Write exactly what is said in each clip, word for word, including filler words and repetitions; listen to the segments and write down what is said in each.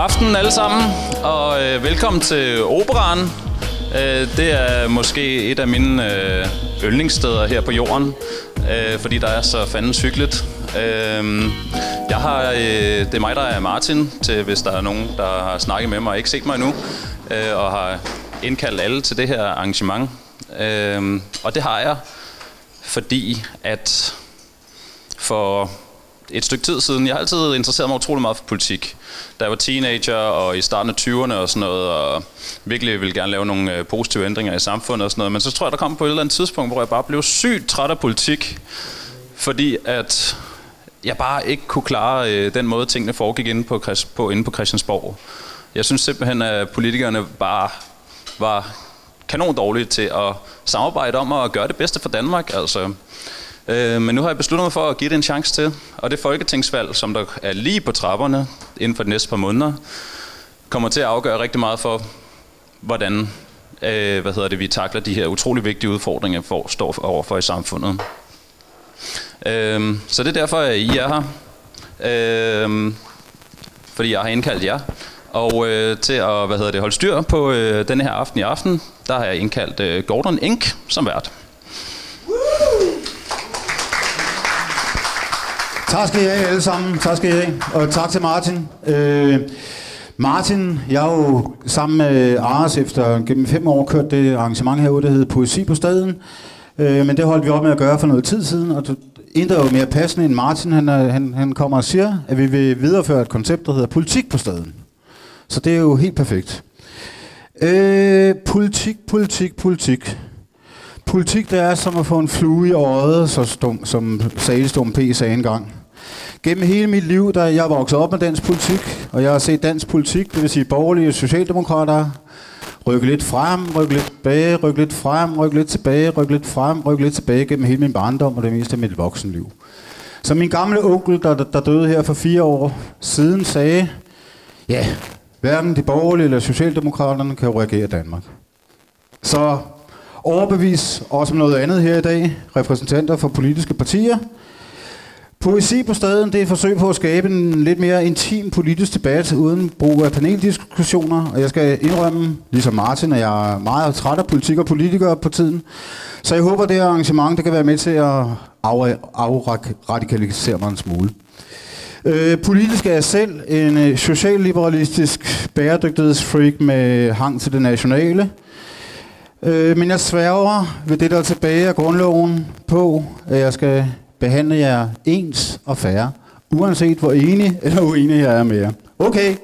aften alle sammen, og øh, velkommen til Operaen. Øh, det er måske et af mine øh, yndlingssteder her på jorden, øh, fordi der er så fandens hyggeligt. Øh, jeg har, øh, det er mig, der er Martin, til hvis der er nogen, der har snakket med mig og ikke set mig endnu, øh, og har indkaldt alle til det her arrangement. Øh, og det har jeg, fordi at for et stykke tid siden, jeg har altid interesseret mig utrolig meget for politik. Da jeg var teenager og i starten af tyverne og sådan noget, og virkelig ville gerne lave nogle øh, positive ændringer i samfundet og sådan noget. Men så tror jeg, der kom på et eller andet tidspunkt, hvor jeg bare blev sygt træt af politik, fordi at jeg bare ikke kunne klare øh, den måde, tingene foregik inde på, på, inde på Christiansborg. Jeg synes simpelthen, at politikerne bare var kanon dårlige til at samarbejde om at gøre det bedste for Danmark. Altså. Øh, men nu har jeg besluttet mig for at give det en chance til, og det folketingsvalg, som der er lige på trapperne inden for de næste par måneder, kommer til at afgøre rigtig meget for, hvordan øh, hvad hedder det, vi takler de her utrolig vigtige udfordringer, vi står overfor i samfundet. Øh, så det er derfor, at I er her, øh, fordi jeg har indkaldt jer. Og øh, til at hvad hedder det, holde styr på øh, denne her aften i aften, der har jeg indkaldt øh, Gordon Ink som vært. Tak skal I have alle sammen. Tak skal I have. Og tak til Martin. Øh, Martin, jeg har jo sammen med Ares efter gennem fem år kørt det arrangement herude, der hedder Poesi på Staden. Øh, men det holdt vi op med at gøre for noget tid siden, og intet er jo mere passende end Martin. Han, er, han, han kommer og siger, at vi vil videreføre et koncept, der hedder Politik på Staden. Så det er jo helt perfekt. Øh, politik, politik, politik. Politik, det er som at få en flue i øjet, så stum, som Salestum P sagde engang. Gennem hele mit liv, der jeg er vokset op med dansk politik, og jeg har set dansk politik, det vil sige borgerlige og socialdemokrater, rykke lidt frem, rykke lidt tilbage, rykke lidt frem, rykke lidt tilbage, rykke lidt frem, rykke lidt tilbage gennem hele min barndom og det meste af mit voksenliv. Så min gamle onkel, der, der døde her for fire år siden, sagde, ja, hverken de borgerlige eller socialdemokraterne kan jo regere Danmark. Så overbevis også om noget andet her i dag, repræsentanter for politiske partier. Poesi på Staden, det er et forsøg på at skabe en lidt mere intim politisk debat uden brug af paneldiskussioner. Og jeg skal indrømme, ligesom Martin, at jeg er meget træt af politik og politikere på tiden. Så jeg håber, at det her arrangement det kan være med til at afradikalisere mig en smule. Øh, politisk er jeg selv en socialliberalistisk bæredygtighedsfreak med hang til det nationale. Øh, men jeg sværger ved det, der er tilbage af grundloven på, at jeg skal behandle jer ens og fair, uanset hvor enig eller uenig jeg er med jer. Okay.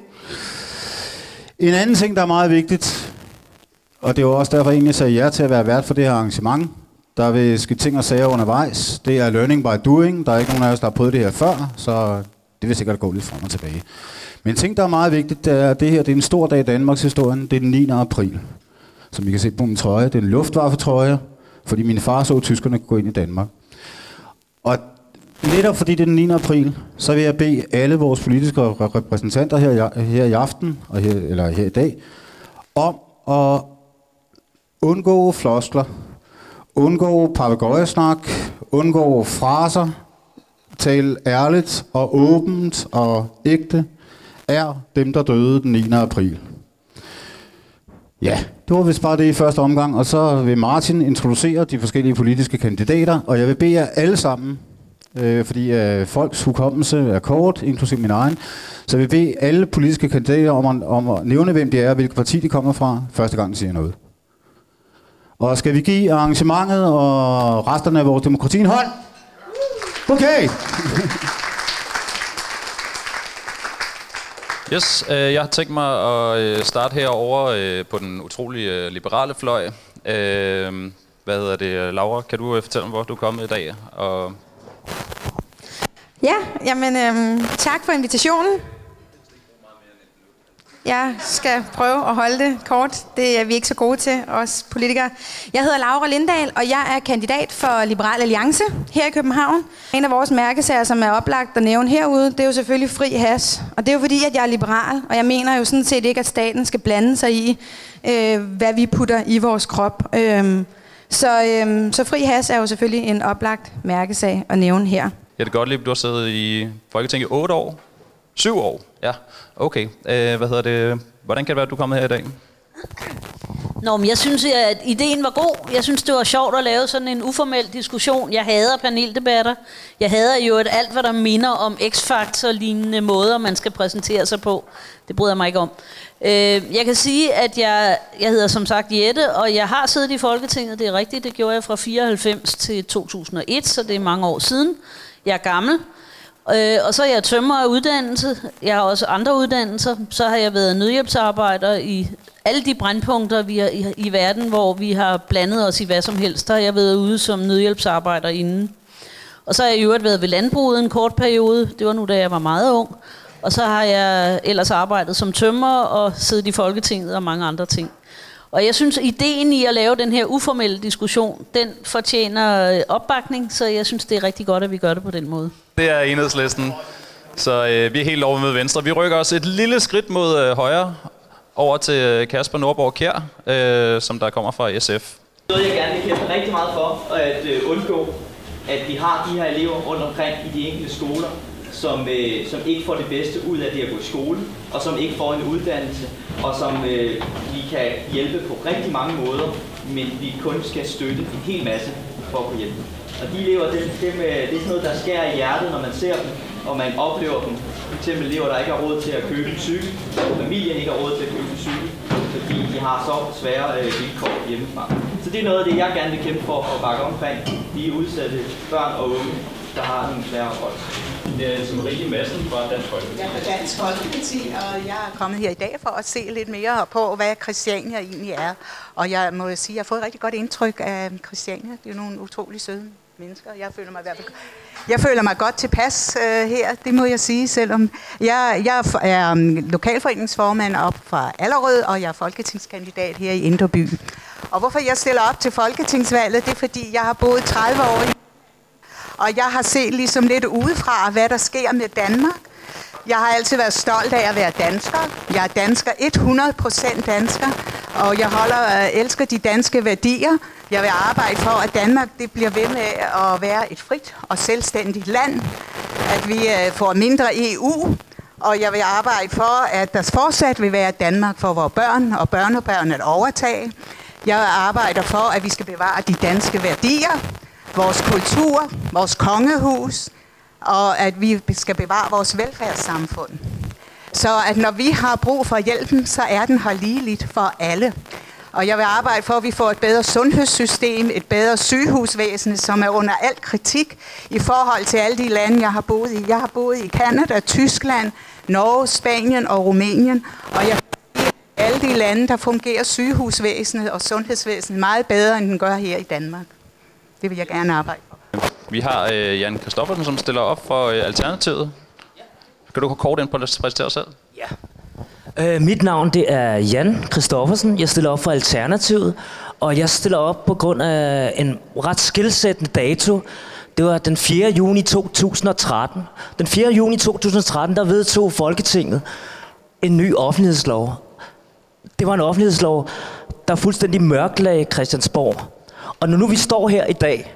En anden ting, der er meget vigtigt, og det er også derfor, egentlig sagde ja til at være vært for det her arrangement. Der vil ske ting og sager undervejs. Det er learning by doing. Der er ikke nogen af os, der har prøvet det her før, så det vil sikkert gå lidt frem og tilbage. Men en ting, der er meget vigtigt, det er, at det her det er en stor dag i Danmarks historien. Det er den niende april. Som I kan se på min trøje. Det er en luftwaffetrøje, fordi min far så tyskerne gå ind i Danmark. Og netop fordi det er den niende april, så vil jeg bede alle vores politiske repræsentanter her, her i aften, og her, eller her i dag, om at undgå floskler, undgå papegøjesnak, undgå fraser, tale ærligt og åbent og ægte, er dem, der døde den niende april. Ja, det var vist bare det i første omgang, og så vil Martin introducere de forskellige politiske kandidater, og jeg vil bede jer alle sammen, øh, fordi øh, folks hukommelse er kort, inklusive min egen, så jeg vil bede alle politiske kandidater om at, om at nævne, hvem de er og hvilket parti de kommer fra, første gang de siger noget. Og skal vi give arrangementet og resterne af vores demokrati en hånd? Okay! Yes, øh, jeg har tænkt mig at øh, starte herovre øh, på den utrolig øh, liberale fløj. Øh, hvad hedder det, Laura? Kan du øh, fortælle mig, hvor du er kommet i dag? Og ja, jamen øh, tak for invitationen. Jeg skal prøve at holde det kort. Det er vi ikke så gode til, os politikere. Jeg hedder Laura Lindahl, og jeg er kandidat for Liberal Alliance her i København. En af vores mærkesager, som er oplagt at nævne herude, det er jo selvfølgelig fri hash. Og det er jo fordi, at jeg er liberal, og jeg mener jo sådan set ikke, at staten skal blande sig i, øh, hvad vi putter i vores krop. Øh, så, øh, så fri hash er jo selvfølgelig en oplagt mærkesag at nævne her. Jette Gottlieb, du har siddet i Folketinget i otte år. Syv år. Ja, okay. Øh, hvad hedder det? Hvordan kan det være, at du er kommet her i dag? Nå, men jeg synes, at ideen var god. Jeg synes, det var sjovt at lave sådan en uformel diskussion. Jeg hader paneldebatter. Jeg hader jo et alt, hvad der minder om X-Factor-lignende måder, man skal præsentere sig på. Det bryder jeg mig ikke om. Øh, jeg kan sige, at jeg, jeg hedder som sagt Jette, og jeg har siddet i Folketinget. Det er rigtigt, det gjorde jeg fra fireoghalvfems til to tusind og et, så det er mange år siden. Jeg er gammel. Øh, og så er jeg tømrer af uddannelse. Jeg har også andre uddannelser. Så har jeg været nødhjælpsarbejder i alle de brandpunkter vi har i, i verden, hvor vi har blandet os i hvad som helst. Der har jeg været ude som nødhjælpsarbejder inden. Og så har jeg i øvrigt været ved landbruget en kort periode. Det var nu, da jeg var meget ung. Og så har jeg ellers arbejdet som tømrer og siddet i Folketinget og mange andre ting. Og jeg synes, ideen i at lave den her uformelle diskussion, den fortjener opbakning, så jeg synes, det er rigtig godt, at vi gør det på den måde. Det er Enhedslisten. Så øh, vi er helt over med Venstre. Vi rykker os et lille skridt mod øh, højre over til Kasper Nordborg Kjær, øh, som der kommer fra S F. Noget, jeg gerne vil kæmpe rigtig meget for at øh, undgå, at vi har de her elever rundt omkring i de enkelte skoler, som, øh, som ikke får det bedste ud af det at gå i skole, og som ikke får en uddannelse, og som øh, vi kan hjælpe på rigtig mange måder, men vi kun skal støtte en hel masse for at kunne hjælpe. Og de elever, det, det, med, det er sådan noget, der skærer i hjertet, når man ser dem, og man oplever dem. For eksempel elever, der ikke har råd til at købe en cykel, og familien ikke har råd til at købe en cykel, fordi de har så svære øh, vilkår hjemmefra. Så det er noget af det, jeg gerne vil kæmpe for at bakke omkring de udsatte børn og unge, der har nogle svære forhold. Det er som Marie Madsen fra Dansk Folkeparti. Jeg er fra Dansk Folkeparti, og jeg er kommet her i dag for at se lidt mere på, hvad Christiania egentlig er. Og jeg må sige, at jeg har fået et rigtig godt indtryk af Christiania. Det er nogle utrolig søde mennesker. Jeg føler mig i hvert fald, jeg føler mig godt tilpas uh, her, det må jeg sige, selvom jeg, jeg er lokalforeningsformand op fra Allerød, og jeg er folketingskandidat her i Indre By. Og hvorfor jeg stiller op til folketingsvalget, det er fordi, jeg har boet tredive år i og jeg har set ligesom lidt udefra, hvad der sker med Danmark. Jeg har altid været stolt af at være dansker. Jeg er dansker, hundrede procent dansker, og jeg holder, elsker de danske værdier. Jeg vil arbejde for, at Danmark det bliver ved med at være et frit og selvstændigt land. At vi får mindre E U, og jeg vil arbejde for, at der fortsat vil være Danmark for vores børn og børnebørn at overtage. Jeg arbejder for, at vi skal bevare de danske værdier, vores kultur, vores kongehus, og at vi skal bevare vores velfærdssamfund. Så at når vi har brug for hjælpen, så er den her ligeligt for alle. Og jeg vil arbejde for, at vi får et bedre sundhedssystem, et bedre sygehusvæsen, som er under al kritik i forhold til alle de lande, jeg har boet i. Jeg har boet i Canada, Tyskland, Norge, Spanien og Rumænien, og jeg i alle de lande, der fungerer sygehusvæsenet og sundhedsvæsenet meget bedre, end den gør her i Danmark. Det vil jeg gerne arbejde for. Vi har øh, Jan Kristoffersen, som stiller op for øh, Alternativet. Kan du kort ind på at præsentere dig selv? Ja. Øh, mit navn det er Jan Kristoffersen. Jeg stiller op for Alternativet, og jeg stiller op på grund af en ret skelsættende dato. Det var den fjerde juni to tusind og tretten. Den fjerde juni to tusind og tretten, der vedtog Folketinget en ny offentlighedslov. Det var en offentlighedslov, der fuldstændig mørklagde Christiansborg. Og når nu vi står her i dag,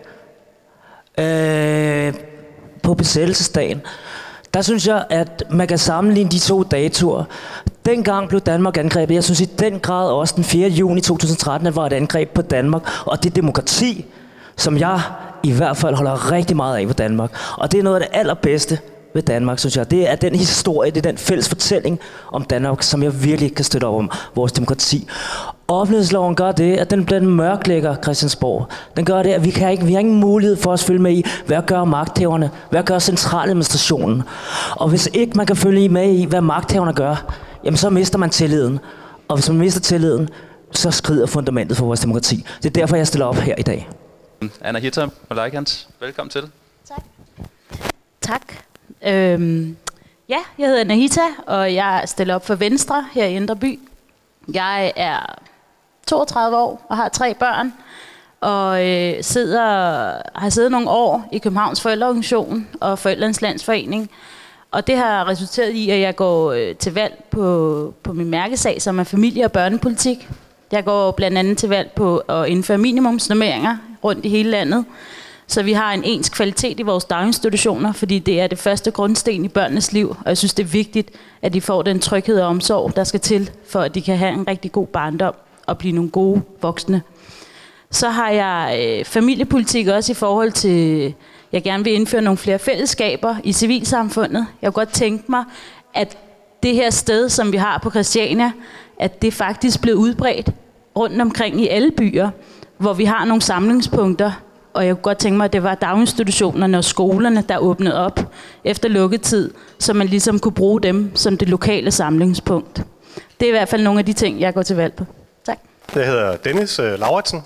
øh, på besættelsesdagen, der synes jeg, at man kan sammenligne de to datoer. Dengang blev Danmark angrebet. Jeg synes i den grad også den fjerde juni to tusind og tretten, at var et angreb på Danmark. Og det demokrati, som jeg i hvert fald holder rigtig meget af på Danmark. Og det er noget af det allerbedste ved Danmark, synes jeg. Det er den historie, det er den fælles fortælling om Danmark, som jeg virkelig kan støtte op om, vores demokrati. Offentlighedsloven gør det, at den, den mørklægger Christiansborg. Den gør det, at vi, kan ikke, vi har ingen mulighed for at følge med i, hvad gør magthaverne, hvad gør centraladministrationen. Og hvis ikke man kan følge med i, hvad magthaverne gør, jamen så mister man tilliden. Og hvis man mister tilliden, så skrider fundamentet for vores demokrati. Det er derfor, jeg stiller op her i dag. Anahita Malaikans, velkommen til. Tak. Tak. Øhm, ja, jeg hedder Anahita, og jeg stiller op for Venstre her i Indre By. Jeg er toogtredive år og har tre børn, og øh, sidder, har siddet nogle år i Københavns Forældreorganisation og Forældrenes Landsforening. Og det har resulteret i, at jeg går øh, til valg på, på min mærkesag, som er familie- og børnepolitik. Jeg går blandt andet til valg på at indføre minimumsnormeringer rundt i hele landet, så vi har en ens kvalitet i vores daginstitutioner, fordi det er det første grundsten i børnenes liv, og jeg synes, det er vigtigt, at de får den tryghed og omsorg, der skal til, for at de kan have en rigtig god barndom og blive nogle gode voksne. Så har jeg øh, familiepolitik også i forhold til, jeg gerne vil indføre nogle flere fællesskaber i civilsamfundet. Jeg kunne godt tænke mig, at det her sted, som vi har på Christiania, at det faktisk blev udbredt rundt omkring i alle byer, hvor vi har nogle samlingspunkter. Og jeg kunne godt tænke mig, at det var daginstitutionerne og skolerne, der åbnede op efter lukketid, så man ligesom kunne bruge dem som det lokale samlingspunkt. Det er i hvert fald nogle af de ting, jeg går til valg på. Tak. Jeg hedder Dennis øh, Lauritsen,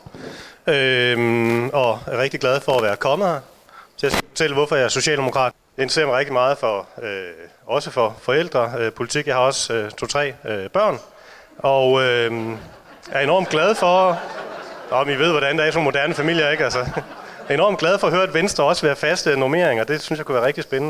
øh, og er rigtig glad for at være kommet her. Så jeg skal fortælle, hvorfor jeg er socialdemokrat. Jeg interesserer mig rigtig meget for, øh, også for forældrepolitik. Øh, jeg har også øh, to-tre øh, børn, og øh, er enormt glad for... Om I ved, hvordan der er i sådan moderne familier, ikke? Altså, jeg er enormt glad for at høre, at Venstre også vil have faste normeringer. Det synes jeg kunne være rigtig spændende.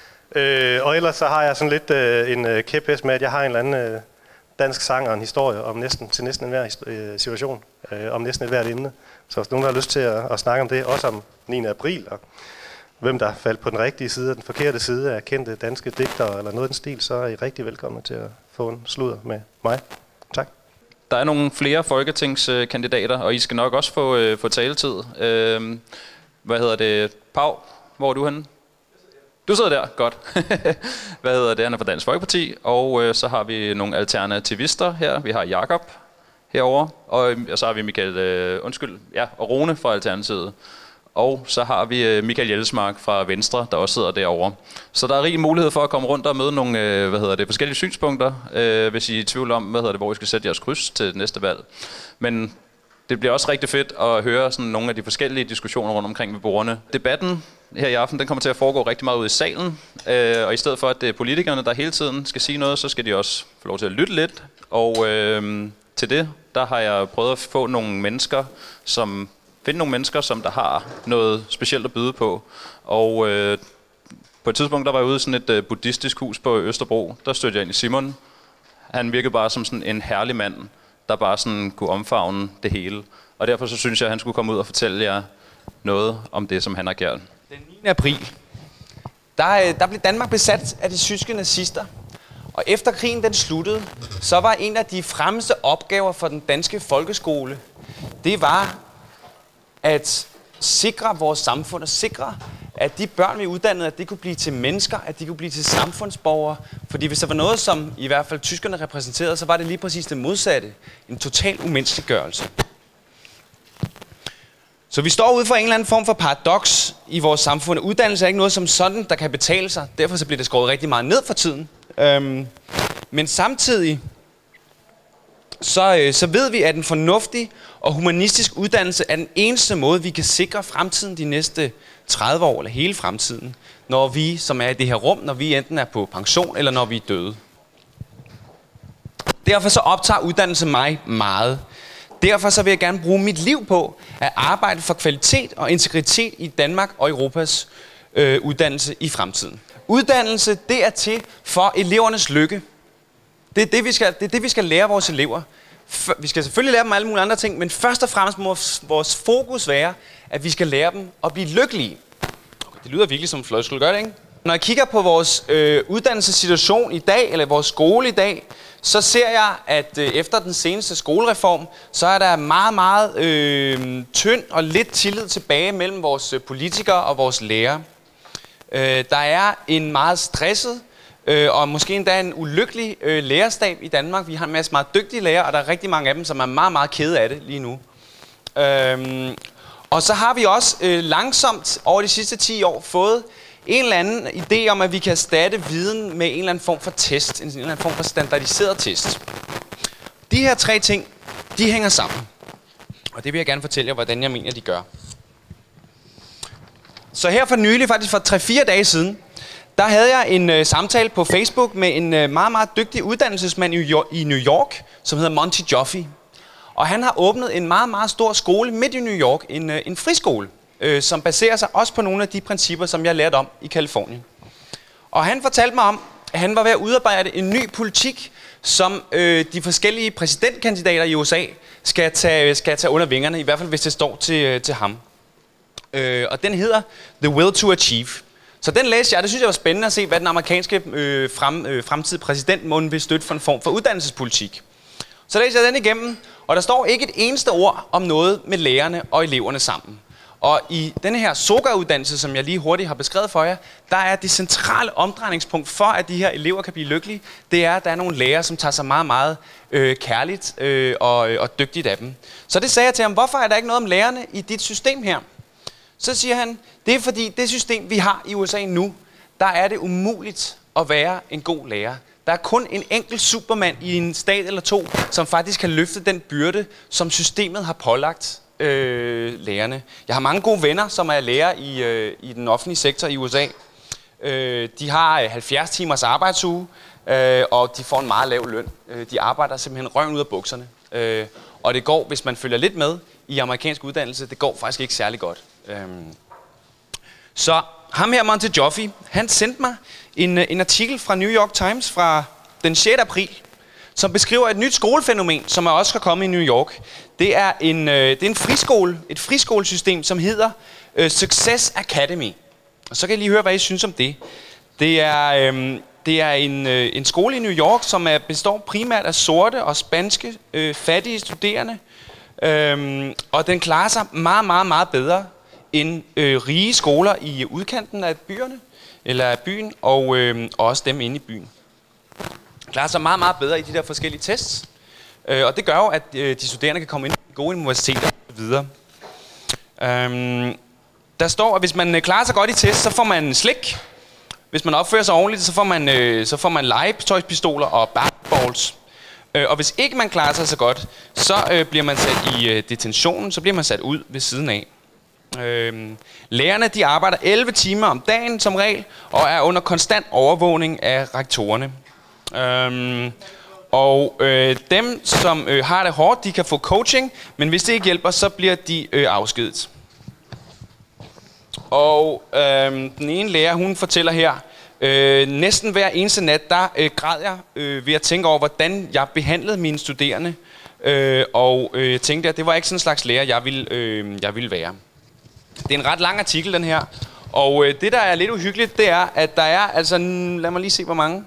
Øh, og ellers så har jeg sådan lidt øh, en øh, kæphest med, at jeg har en eller anden øh, dansk sang og en historie om næsten, til næsten enhver øh, situation, øh, om næsten et hvert emne. Så hvis nogen har lyst til at, at snakke om det, også om niende april, og hvem der faldt på den rigtige side og den forkerte side af kendte danske digtere eller noget af den stil, så er I rigtig velkommen til at få en sludder med mig. Tak. Der er nogle flere folketingskandidater, og I skal nok også få, øh, få taletid. Øh, hvad hedder det? Pau, hvor er du henne? Du sidder der, godt. Hvad hedder det? Han er fra Dansk Folkeparti, og øh, så har vi nogle alternativister her. Vi har Jakob herovre, og, og så har vi Michael, øh, undskyld, ja, og Rune fra Alternativet. Og så har vi øh, Michael Jelsmark fra Venstre, der også sidder derovre. Så der er rig mulighed for at komme rundt og møde nogle øh, hvad hedder det, forskellige synspunkter, øh, hvis I er i tvivl om, hvad hedder det, hvor I skal sætte jeres kryds til næste valg. Men det bliver også rigtig fedt at høre sådan nogle af de forskellige diskussioner rundt omkring ved bordene. Debatten her i aften, den kommer til at foregå rigtig meget ude i salen, øh, og i stedet for, at det er politikerne, der hele tiden skal sige noget, så skal de også få lov til at lytte lidt. Og øh, til det, der har jeg prøvet at få nogle mennesker, som... finde nogle mennesker, som der har noget specielt at byde på. Og øh, på et tidspunkt, der var jeg ude i sådan et øh, buddhistisk hus på Østerbro. Der stødte jeg ind i Simon. Han virkede bare som sådan en herlig mand, der bare sådan kunne omfavne det hele. Og derfor så synes jeg, at han skulle komme ud og fortælle jer noget om det, som han har gjort. Den niende april, der, der blev Danmark besat af de tyske nazister. Og efter krigen den sluttede, så var en af de fremmeste opgaver for den danske folkeskole, det var at sikre vores samfund, og sikre, at de børn, vi uddannede, at de kunne blive til mennesker, at de kunne blive til samfundsborgere. Fordi hvis der var noget, som i hvert fald tyskerne repræsenterede, så var det lige præcis det modsatte. En total umenneskeliggørelse. Så vi står ude for en eller anden form for paradoks i vores samfund. Uddannelse er ikke noget som sådan, der kan betale sig. Derfor så bliver det skåret rigtig meget ned for tiden. Øhm, men samtidig Så, øh, så ved vi, at en fornuftig og humanistisk uddannelse er den eneste måde, vi kan sikre fremtiden de næste tredive år, eller hele fremtiden, når vi, som er i det her rum, når vi enten er på pension, eller når vi er døde. Derfor så optager uddannelse mig meget. Derfor så vil jeg gerne bruge mit liv på at arbejde for kvalitet og integritet i Danmark og Europas øh, uddannelse i fremtiden. Uddannelse, det er til for elevernes lykke. Det er det, vi skal, det er det, vi skal lære vores elever. Vi skal selvfølgelig lære dem alle mulige andre ting, men først og fremmest må vores fokus være, at vi skal lære dem at blive lykkelige. Okay, det lyder virkelig som en floskel, gør det ikke? Når jeg kigger på vores øh, uddannelsessituation i dag, eller vores skole i dag, så ser jeg, at øh, efter den seneste skolereform, så er der meget, meget øh, tynd og lidt tillid tilbage mellem vores øh, politikere og vores lærere. Øh, der er en meget stresset, Øh, og måske endda en ulykkelig øh, lærerstab i Danmark. Vi har en masse meget dygtige lærere, og der er rigtig mange af dem, som er meget, meget kede af det lige nu. Øhm, og så har vi også øh, langsomt over de sidste ti år fået en eller anden idé om, at vi kan erstatte viden med en eller anden form for test, en eller anden form for standardiseret test. De her tre ting, de hænger sammen. Og det vil jeg gerne fortælle jer, hvordan jeg mener, de gør. Så her for nylig, faktisk for tre fire dage siden, der havde jeg en øh, samtale på Facebook med en øh, meget, meget dygtig uddannelsesmand i, i New York, som hedder Monty Joffe. Og han har åbnet en meget, meget stor skole midt i New York, en, øh, en friskole, øh, som baserer sig også på nogle af de principper, som jeg lærte om i Californien. Og han fortalte mig om, at han var ved at udarbejde en ny politik, som øh, de forskellige præsidentkandidater i U S A skal tage, skal tage under vingerne, i hvert fald hvis det står til, øh, til ham. øh, og den hedder The Will to Achieve. Så den læste jeg, det synes jeg var spændende at se, hvad den amerikanske øh, frem, øh, fremtidige præsident måtte vil støtte for en form for uddannelsespolitik. Så læser jeg den igennem, og der står ikke et eneste ord om noget med lærerne og eleverne sammen. Og i denne her SOGA-uddannelse, som jeg lige hurtigt har beskrevet for jer, der er det centrale omdrejningspunkt for, at de her elever kan blive lykkelige, det er, at der er nogle lærere, som tager sig meget, meget øh, kærligt øh, og, og dygtigt af dem. Så det sagde jeg til ham, hvorfor er der ikke noget om lærerne i dit system her? Så siger han, det er fordi det system, vi har i U S A nu, der er det umuligt at være en god lærer. Der er kun en enkelt supermand i en stat eller to, som faktisk kan løfte den byrde, som systemet har pålagt øh, lærerne. Jeg har mange gode venner, som er lærer i, øh, i den offentlige sektor i U S A. Øh, de har halvfjerds timers arbejdsuge, øh, og de får en meget lav løn. Øh, de arbejder simpelthen røven ud af bukserne. Øh, og det går, hvis man følger lidt med i amerikansk uddannelse, det går faktisk ikke særlig godt. Øh, så ham her, Monte Joffe, han sendte mig en, en artikel fra New York Times fra den sjette april, som beskriver et nyt skolefænomen, som er også kommet i New York. Det er en, øh, det er en friskole, et friskolesystem, som hedder øh, Success Academy. Og så kan I lige høre, hvad I synes om det. Det er, øh, det er en, øh, en skole i New York, som er, består primært af sorte og spanske øh, fattige studerende. Øh, og den klarer sig meget, meget, meget bedre end øh, rige skoler i udkanten af byerne, eller af byen, og øh, også dem inde i byen. Klarer sig meget, meget bedre i de der forskellige tests, øh, og det gør jo, at øh, de studerende kan komme ind i gode universiteter og videre. Øhm, der står, at hvis man klarer sig godt i test, så får man slik. Hvis man opfører sig ordentligt, så får man, øh, så får man legetøjspistoler og basketballs. Øh, og hvis ikke man klarer sig så godt, så øh, bliver man sat i øh, detentionen, så bliver man sat ud ved siden af. Øhm, lærerne de arbejder elleve timer om dagen som regel, og er under konstant overvågning af rektorerne. Øhm, og øh, dem, som øh, har det hårdt, de kan få coaching, men hvis det ikke hjælper, så bliver de øh, afskediget. Og øh, den ene lærer, hun fortæller her, øh, næsten hver eneste nat, der øh, græd jeg øh, ved at tænke over, hvordan jeg behandlede mine studerende. Øh, og øh, jeg tænkte, at det var ikke sådan en slags lærer, jeg ville, øh, jeg ville være. Det er en ret lang artikel, den her. Og øh, det, der er lidt uhyggeligt, det er, at der er, altså, lad mig lige se, hvor mange.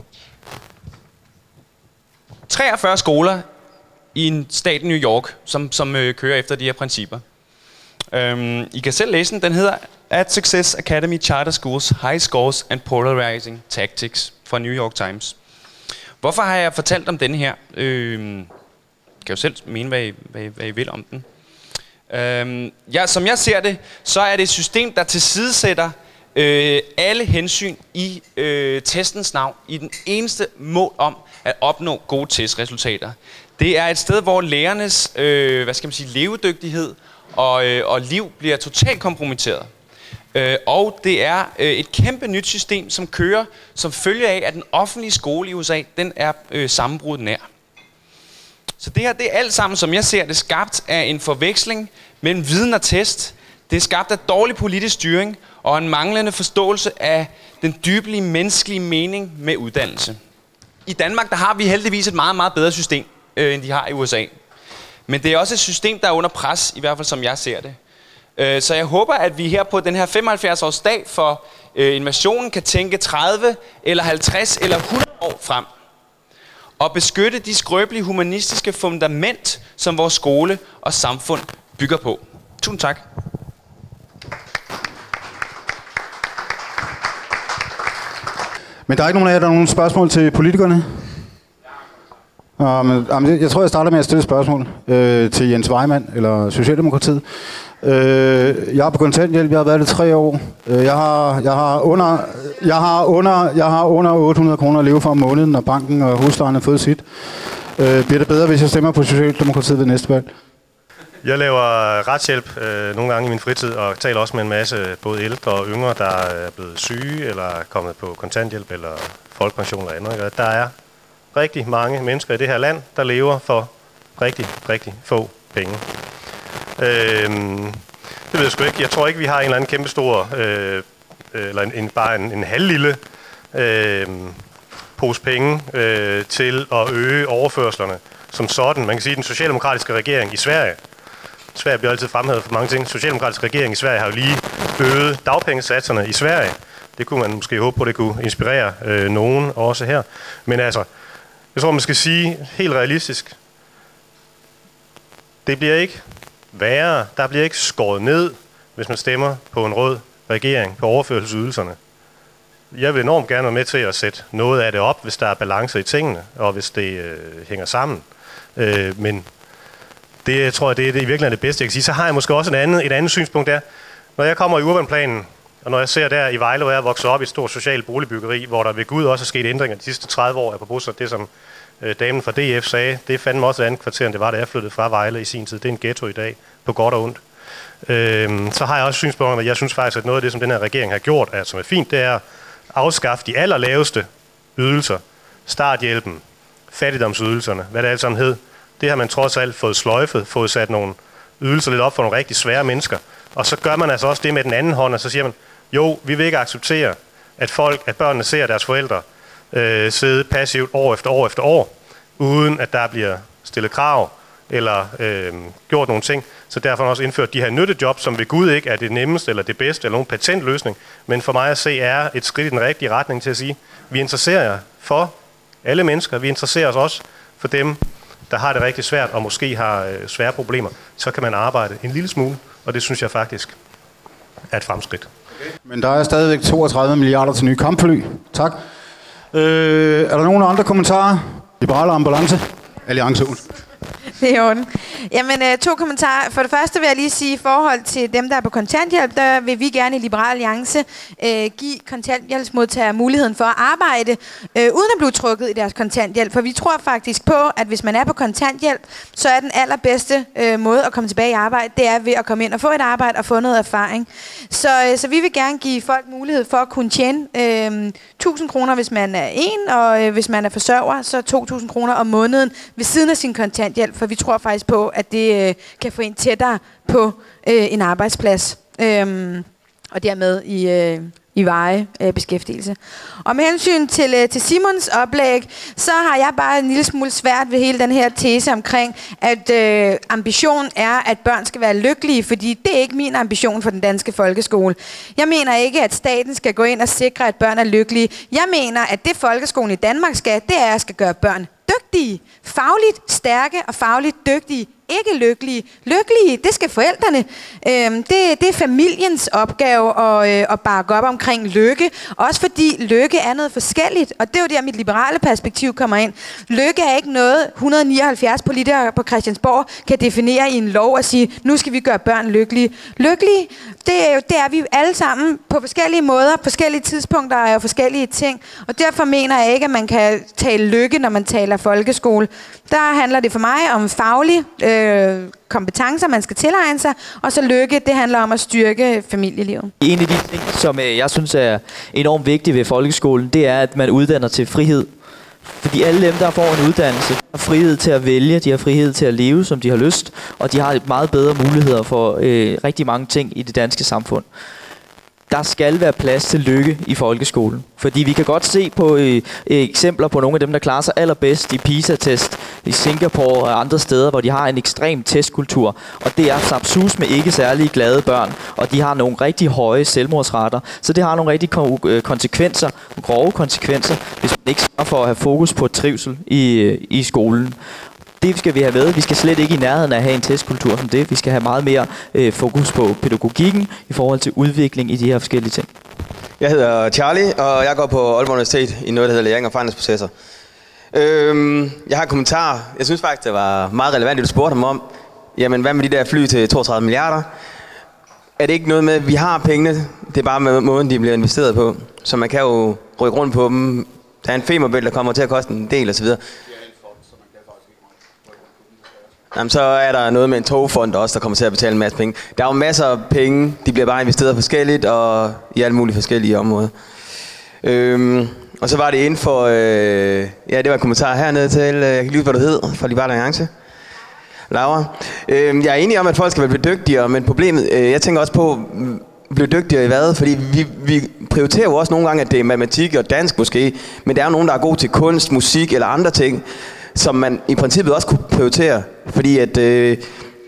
treogfyrre skoler i en stat i New York, som, som øh, kører efter de her principper. Øhm, I kan selv læse den. Den hedder At Success Academy Charter Schools High Scores and Polarizing Tactics fra New York Times. Hvorfor har jeg fortalt om denne her? Øh, kan jo selv mene, hvad I, hvad, I, hvad I vil om den. Øhm, ja, som jeg ser det, så er det et system, der tilsidesætter øh, alle hensyn i øh, testens navn, i den eneste mål om at opnå gode testresultater. Det er et sted, hvor lærernes øh, hvad skal man sige, levedygtighed og, øh, og liv bliver totalt kompromitteret. Øh, og det er øh, et kæmpe nyt system, som kører som følge af, at den offentlige skole i U S A, den er øh, sammenbruddet nær. Så det her, det er alt sammen, som jeg ser det, skabt af en forveksling mellem viden og test. Det er skabt af dårlig politisk styring og en manglende forståelse af den dybelige menneskelige mening med uddannelse. I Danmark, der har vi heldigvis et meget, meget bedre system, øh, end de har i U S A. Men det er også et system, der er under pres, i hvert fald som jeg ser det. Øh, så jeg håber, at vi her på den her femoghalvfjerds års dag for øh, invasionen kan tænke tredive eller halvtreds eller hundrede år frem. Og beskytte de skrøbelige humanistiske fundament, som vores skole og samfund bygger på. Tusind tak. Men der er ikke nogen af jer, der er nogle spørgsmål til politikerne? Um, jeg tror, jeg starter med at stille et spørgsmål øh, til Jens Vejmann, eller Socialdemokratiet. Øh, jeg er på kontanthjælp, jeg har været det tre år. Jeg har, jeg har, under, jeg har, under, jeg har under otte hundrede kroner at leve for om måneden, når banken og huslejen har fået sit. Øh, bliver det bedre, hvis jeg stemmer på Socialdemokratiet ved næste valg? Jeg laver retshjælp øh, nogle gange i min fritid, og taler også med en masse både ældre og yngre, der er blevet syge, eller er kommet på kontanthjælp, eller folkepension eller andet. Der er rigtig mange mennesker i det her land, der lever for rigtig, rigtig få penge. Øhm, det ved jeg sgu ikke. Jeg tror ikke, vi har en eller anden kæmpe stor, øh, eller en, en, bare en, en halvlille øh, pose penge øh, til at øge overførslerne som sådan. Man kan sige, at den socialdemokratiske regering i Sverige Sverige bliver altid fremhævet for mange ting. Socialdemokratisk regering i Sverige har jo lige øget dagpengesatserne i Sverige. Det kunne man måske håbe på, det kunne inspirere øh, nogen også her. Men altså, jeg tror, man skal sige helt realistisk, det bliver ikke værre, der bliver ikke skåret ned, hvis man stemmer på en rød regering på overførselsydelserne. Jeg vil enormt gerne være med til at sætte noget af det op, hvis der er balance i tingene, og hvis det øh, hænger sammen. Øh, men det jeg tror jeg, det er det i virkeligheden det bedste, jeg kan sige. Så har jeg måske også et andet, et andet synspunkt der. Når jeg kommer i Urbanplanen, og når jeg ser der i Vejle, hvor jeg er vokset op i et stort socialt boligbyggeri, hvor der ved Gud også er sket ændringer de sidste tredive år, apropos det som øh, damen fra D F sagde, det fandme også et andet kvarter, end det var, da jeg flyttede fra Vejle i sin tid. Det er en ghetto i dag, på godt og ondt. Øh, så har jeg også synspunkter, at jeg synes faktisk, at noget af det, som den her regering har gjort, er, som er fint, det er afskaffe de allerlaveste ydelser, starthjælpen, fattigdomsydelserne, hvad det alt sammen hed. Det har man trods alt fået sløjfet, fået sat nogle ydelser lidt op for nogle rigtig svære mennesker. Og så gør man altså også det med den anden hånd, og så siger man, jo, vi vil ikke acceptere, at folk, at børnene ser deres forældre øh, sidde passivt år efter år efter år, uden at der bliver stillet krav eller øh, gjort nogle ting. Så derfor har man også indført de her nyttejob, som ved Gud ikke er det nemmeste eller det bedste eller nogen patentløsning, men for mig at se er et skridt i den rigtige retning til at sige, vi interesserer jer for alle mennesker, vi interesserer os også for dem, der har det rigtig svært og måske har øh, svære problemer. Så kan man arbejde en lille smule, og det synes jeg faktisk er et fremskridt. Okay. Men der er stadigvæk toogtredive milliarder til nye kampfly. Tak. Øh, er der nogen andre kommentarer? Liberale Ambulance? Alliance. Det er orden. Jamen, øh, to kommentarer. For det første vil jeg lige sige, i forhold til dem, der er på kontanthjælp, der vil vi gerne i Liberal Alliance øh, give kontanthjælpsmodtagere muligheden for at arbejde, øh, uden at blive trukket i deres kontanthjælp. For vi tror faktisk på, at hvis man er på kontanthjælp, så er den allerbedste øh, måde at komme tilbage i arbejde, det er ved at komme ind og få et arbejde og få noget erfaring. Så, øh, så vi vil gerne give folk mulighed for at kunne tjene øh, tusind kroner, hvis man er en, og øh, hvis man er forsørger, så to tusind kroner om måneden ved siden af sin kontanthjælp. For vi tror faktisk på, at det øh, kan få en tættere på øh, en arbejdsplads, øh, og dermed i, øh, i veje øh, beskæftigelse. Og med hensyn til, øh, til Simons oplæg, så har jeg bare en lille smule svært ved hele den her tese omkring, at øh, ambitionen er, at børn skal være lykkelige, fordi det er ikke min ambition for den danske folkeskole. Jeg mener ikke, at staten skal gå ind og sikre, at børn er lykkelige. Jeg mener, at det folkeskolen i Danmark skal, det er at skal gøre børn dygtige, fagligt stærke og fagligt dygtige, ikke lykkelige. Lykkelige, det skal forældrene. Øhm, det, det er familiens opgave at, øh, at bakke op omkring lykke. Også fordi lykke er noget forskelligt, og det er jo der, mit liberale perspektiv kommer ind. Lykke er ikke noget, et hundrede og nioghalvfjerds politikere på Christiansborg kan definere i en lov og sige, nu skal vi gøre børn lykkelige. Lykkelige, det er, jo, det er vi alle sammen på forskellige måder, forskellige tidspunkter og forskellige ting. Og derfor mener jeg ikke, at man kan tale lykke, når man taler folkeskole. Der handler det for mig om faglig øh, kompetencer, man skal tilegne sig, og så lykke, det handler om at styrke familielivet. En af de ting, som jeg synes er enormt vigtigt ved folkeskolen, det er, at man uddanner til frihed. Fordi alle dem, der får en uddannelse, har frihed til at vælge, de har frihed til at leve, som de har lyst, og de har meget bedre muligheder for øh, rigtig mange ting i det danske samfund. Der skal være plads til lykke i folkeskolen. Fordi vi kan godt se på øh, eksempler på nogle af dem, der klarer sig allerbedst i PISA-test i Singapore og andre steder, hvor de har en ekstrem testkultur. Og det er sapsus med ikke særlig glade børn, og de har nogle rigtig høje selvmordsrater. Så det har nogle rigtig ko- konsekvenser, grove konsekvenser, hvis man ikke sørger for at have fokus på trivsel i, i skolen. Det skal vi have med. Vi skal slet ikke i nærheden af at have en testkultur som det. Vi skal have meget mere øh, fokus på pædagogikken i forhold til udvikling i de her forskellige ting. Jeg hedder Charlie, og jeg går på Aalborg Universitet i noget, der hedder læring og forandringsprocesser. Øhm, jeg har en kommentar. Jeg synes faktisk, det var meget relevant, at du spurgte ham om, jamen hvad med de der fly til toogtredive milliarder? Er det ikke noget med, at vi har pengene? Det er bare med måden, de bliver investeret på. Så man kan jo rykke rundt på dem. Der er en Femernbælt, der kommer til at koste en del osv. Jamen, så er der noget med en togfond også, der kommer til at betale en masse penge. Der er jo masser af penge, de bliver bare investeret forskelligt og i alle mulige forskellige områder. Øhm, og så var det inden for, øh, ja det var en kommentar hernede til, jeg kan lige hvad du hed, fra Liberal Alliance. Laura. Øhm, jeg er enig om, at folk skal blive dygtigere, men problemet, øh, jeg tænker også på, blive dygtigere i hvad? Fordi vi, vi prioriterer jo også nogle gange, at det er matematik og dansk måske, men der er jo nogen, der er gode til kunst, musik eller andre ting, som man i princippet også kunne prioritere, fordi at øh,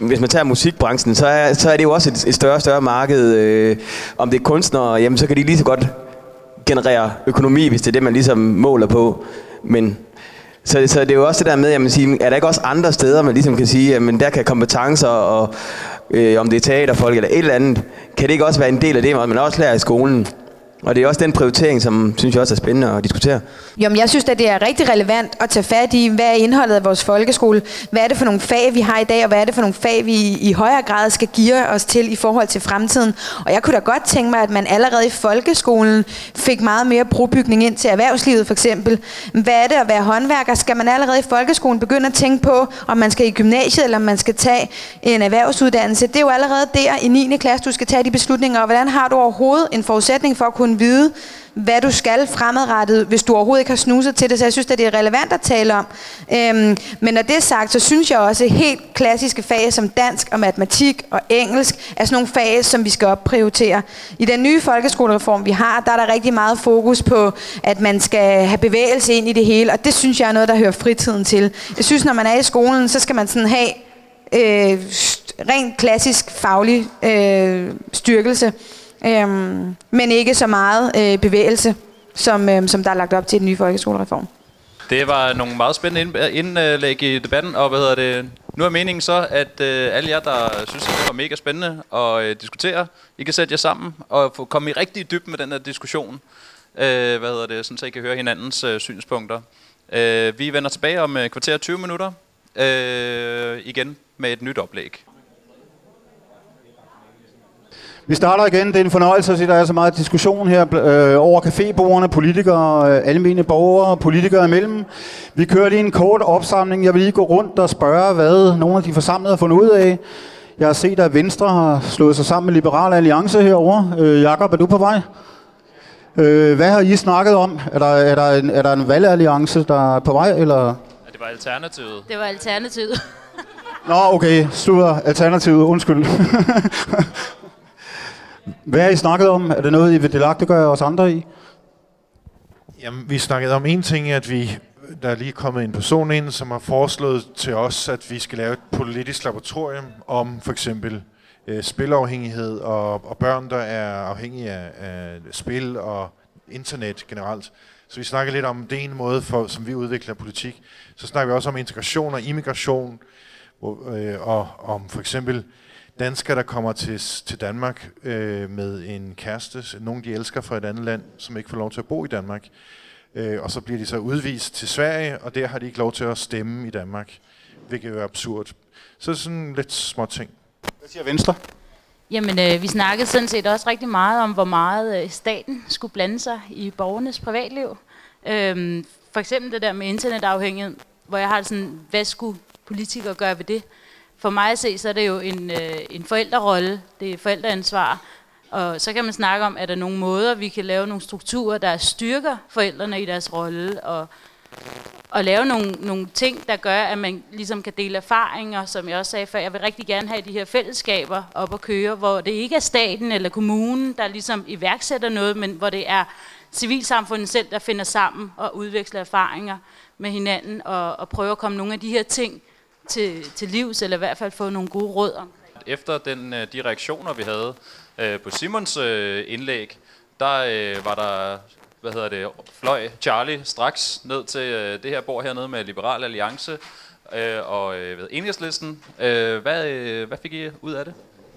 hvis man tager musikbranchen, så er, så er det jo også et, et større og større marked. Øh, om det er kunstnere, jamen, så kan de lige så godt generere økonomi, hvis det er det, man ligesom måler på. Men, så, så det er jo også det der med, jamen, sige, er der ikke også andre steder, man ligesom kan sige, at der kan kompetencer, og øh, om det er teaterfolk eller et eller andet, kan det ikke også være en del af det, man også lærer i skolen? Og det er også den prioritering, som synes jeg også er spændende at diskutere. Jo, men jeg synes, at det er rigtig relevant at tage fat i, hvad er indholdet af vores folkeskole? Hvad er det for nogle fag, vi har i dag, og hvad er det for nogle fag, vi i højere grad skal geare os til i forhold til fremtiden? Og jeg kunne da godt tænke mig, at man allerede i folkeskolen fik meget mere brobygning ind til erhvervslivet for eksempel. Hvad er det at være håndværker? Skal man allerede i folkeskolen begynde at tænke på, om man skal i gymnasiet, eller om man skal tage en erhvervsuddannelse? Det er jo allerede der i niende klasse, du skal tage de beslutninger, og hvordan har du overhovedet en forudsætning for at kunne vide, hvad du skal fremadrettet, hvis du overhovedet ikke har snuset til det. Så jeg synes, at det er relevant at tale om. Øhm, men når det er sagt, så synes jeg også, at helt klassiske fag som dansk og matematik og engelsk er sådan nogle fag, som vi skal opprioritere. I den nye folkeskolereform, vi har, der er der rigtig meget fokus på, at man skal have bevægelse ind i det hele, og det synes jeg er noget, der hører fritiden til. Jeg synes, når man er i skolen, så skal man sådan have øh, rent klassisk faglig øh, styrkelse. Øhm, men ikke så meget øh, bevægelse, som, øh, som der er lagt op til i den nye folkeskolereform. Det var nogle meget spændende indlæg i debatten, og hvad hedder det? Nu er meningen så, at øh, alle jer, der synes, det var mega spændende at øh, diskutere, I kan sætte jer sammen og få komme i rigtig dybden med den her diskussion. Øh, hvad hedder det? Sådan, så I kan høre hinandens øh, synspunkter. Øh, vi vender tilbage om øh, kvarter tyve minutter øh, igen med et nyt oplæg. Vi starter igen. Det er en fornøjelse at se, at der er så meget diskussion her øh, over cafébordene, politikere, øh, almene borgere, politikere imellem. Vi kører lige en kort opsamling. Jeg vil lige gå rundt og spørge, hvad nogle af de forsamlede har fundet ud af. Jeg har set, at Venstre har slået sig sammen med Liberal Alliance herovre. Øh, Jakob, er du på vej? Øh, hvad har I snakket om? Er der, er der, en, er der en valgalliance, der er på vej, eller? Ja, det var Alternativet. Det var Alternativet. Nå, okay. Slutter Alternativet. Undskyld. Hvad har I snakket om? Er det noget, I vil delagtiggøre os andre i? Jamen, vi snakkede om en ting, at vi, der er lige kommet en person ind, som har foreslået til os, at vi skal lave et politisk laboratorium om for eksempel øh, spilafhængighed og, og børn, der er afhængige af, af spil og internet generelt. Så vi snakker lidt om det ene måde, for, som vi udvikler politik. Så snakker vi også om integration og immigration, hvor, øh, og om for eksempel danskere, der kommer til, til Danmark øh, med en kæreste, nogen de elsker fra et andet land, som ikke får lov til at bo i Danmark. Øh, og så bliver de så udvist til Sverige, og der har de ikke lov til at stemme i Danmark, hvilket er absurd. Så sådan lidt små ting. Hvad siger Venstre? Jamen, øh, vi snakkede sådan set også rigtig meget om, hvor meget øh, staten skulle blande sig i borgernes privatliv. Øhm, for eksempel det der med internetafhængighed, hvor jeg har sådan, hvad skulle politikere gøre ved det? For mig at se, så er det jo en, øh, en forældrerolle, det er forældreansvar, og så kan man snakke om, er der nogle måder, vi kan lave nogle strukturer, der styrker forældrene i deres rolle, og, og lave nogle, nogle ting, der gør, at man ligesom kan dele erfaringer, som jeg også sagde før. Jeg vil rigtig gerne have de her fællesskaber op at køre, hvor det ikke er staten eller kommunen, der ligesom iværksætter noget, men hvor det er civilsamfundet selv, der finder sammen og udveksler erfaringer med hinanden, og, og prøver at komme nogle af de her ting Til, til livs, eller i hvert fald få nogle gode råd om. Efter den, de reaktioner, vi havde øh, på Simons øh, indlæg, der øh, var der, hvad hedder det, fløj Charlie straks ned til øh, det her bord hernede med Liberal Alliance øh, og øh, ved Enhedslisten. Øh, hvad, øh, hvad fik I ud af det?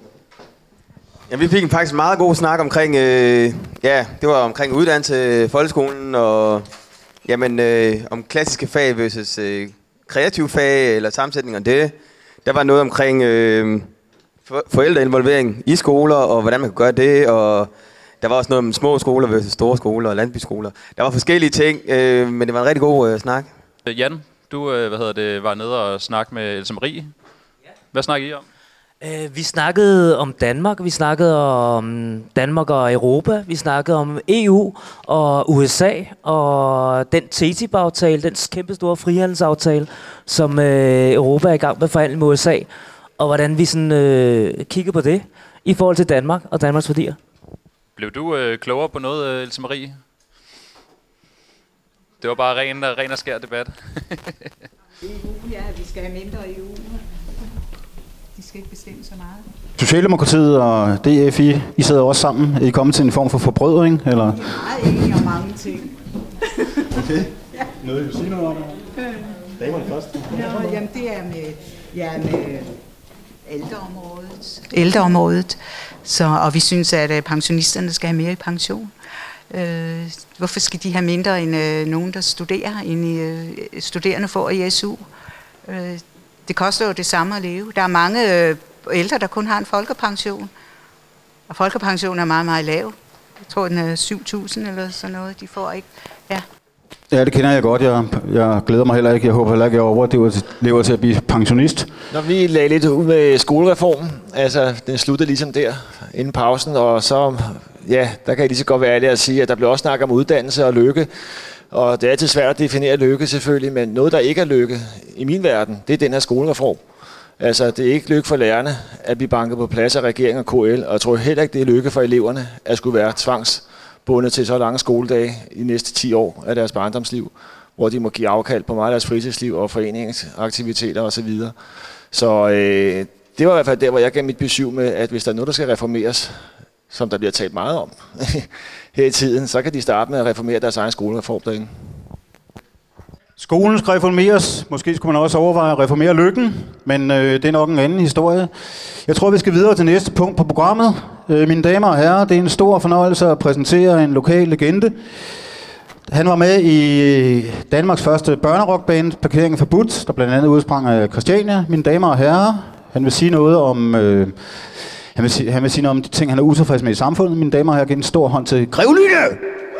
Ja, vi fik en faktisk meget god snak omkring, øh, ja, det var omkring uddannelse, folkeskolen og jamen, øh, om klassiske fag versus øh, kreative fag eller sammensætning af det. Der var noget omkring øh, for, forældreinvolvering i skoler, og hvordan man kan gøre det, og der var også noget om små skoler versus store skoler og landsbyskoler. Der var forskellige ting, øh, men det var en rigtig god øh, snak. Jan, du øh, hvad hedder det, var nede og snakke med Else Marie. Hvad snakkede I om? Uh, vi snakkede om Danmark, vi snakkede om Danmark og Europa, vi snakkede om E U og U S A og den T T I P-aftale, den kæmpe store frihandelsaftale, som uh, Europa er i gang med at forhandle med U S A, og hvordan vi sådan uh, kigger på det i forhold til Danmark og Danmarks værdier. Blev du uh, klogere på noget, Else Marie? Det var bare ren, ren og skær debat. E U, ja, vi skal have mindre E U. De de skal ikke bestemme så meget. Socialdemokratiet og D F I, I sidder også sammen. Er I kommet til en form for forbrødring, eller? Vi er meget enige om mange ting. Okay. Ja. Noget, I vil sige noget om? Damerne først. Nå, jamen det er med, ja, med ældreområdet. Ældreområdet. Så, og vi synes, at pensionisterne skal have mere i pension. Øh, hvorfor skal de have mindre end øh, nogen, der studerer, end i, øh, studerende får i S U? Øh, det koster jo det samme at leve. Der er mange øh, ældre, der kun har en folkepension. Og folkepensionen er meget, meget lav. Jeg tror, den er syv tusind eller sådan noget, de får ikke. Ja. Ja, det kender jeg godt. Jeg, jeg glæder mig heller ikke. Jeg håber heller ikke, jeg overlever til at blive pensionist. Når vi lagde lidt ud med skolereformen, altså den sluttede ligesom der inden pausen, og så, ja, der kan jeg lige så godt være ærlig at sige, at der blev også snakket om uddannelse og lykke. Og det er altid svært at definere lykke selvfølgelig, men noget, der ikke er lykke i min verden, det er den her skolereform. Altså, det er ikke lykke for lærerne at blive banket på plads af regeringen og K L, og jeg tror heller ikke, det er lykke for eleverne at skulle være tvangsbundet til så lange skoledage i næste ti år af deres barndomsliv, hvor de må give afkald på meget af deres fritidsliv og foreningsaktiviteter osv. Så øh, det var i hvert fald der, hvor jeg gav mit besøg med, at hvis der er noget, der skal reformeres, som der bliver talt meget om her i tiden, så kan de starte med at reformere deres egen skolereform derinde. Skolen skal reformeres. Måske skulle man også overveje at reformere lykken, men øh, det er nok en anden historie. Jeg tror, vi skal videre til næste punkt på programmet. Øh, mine damer og herrer, det er en stor fornøjelse at præsentere en lokal legende. Han var med i Danmarks første børnerockband, Parkeringen Forbudt, der blandt andet udsprang af Christiania. Mine damer og herrer, han vil sige noget om... Øh, han, vil sige, han vil sige noget om de ting, han er utilfreds med i samfundet. Mine damer og herrer, giver en stor hånd til Grev Lyne!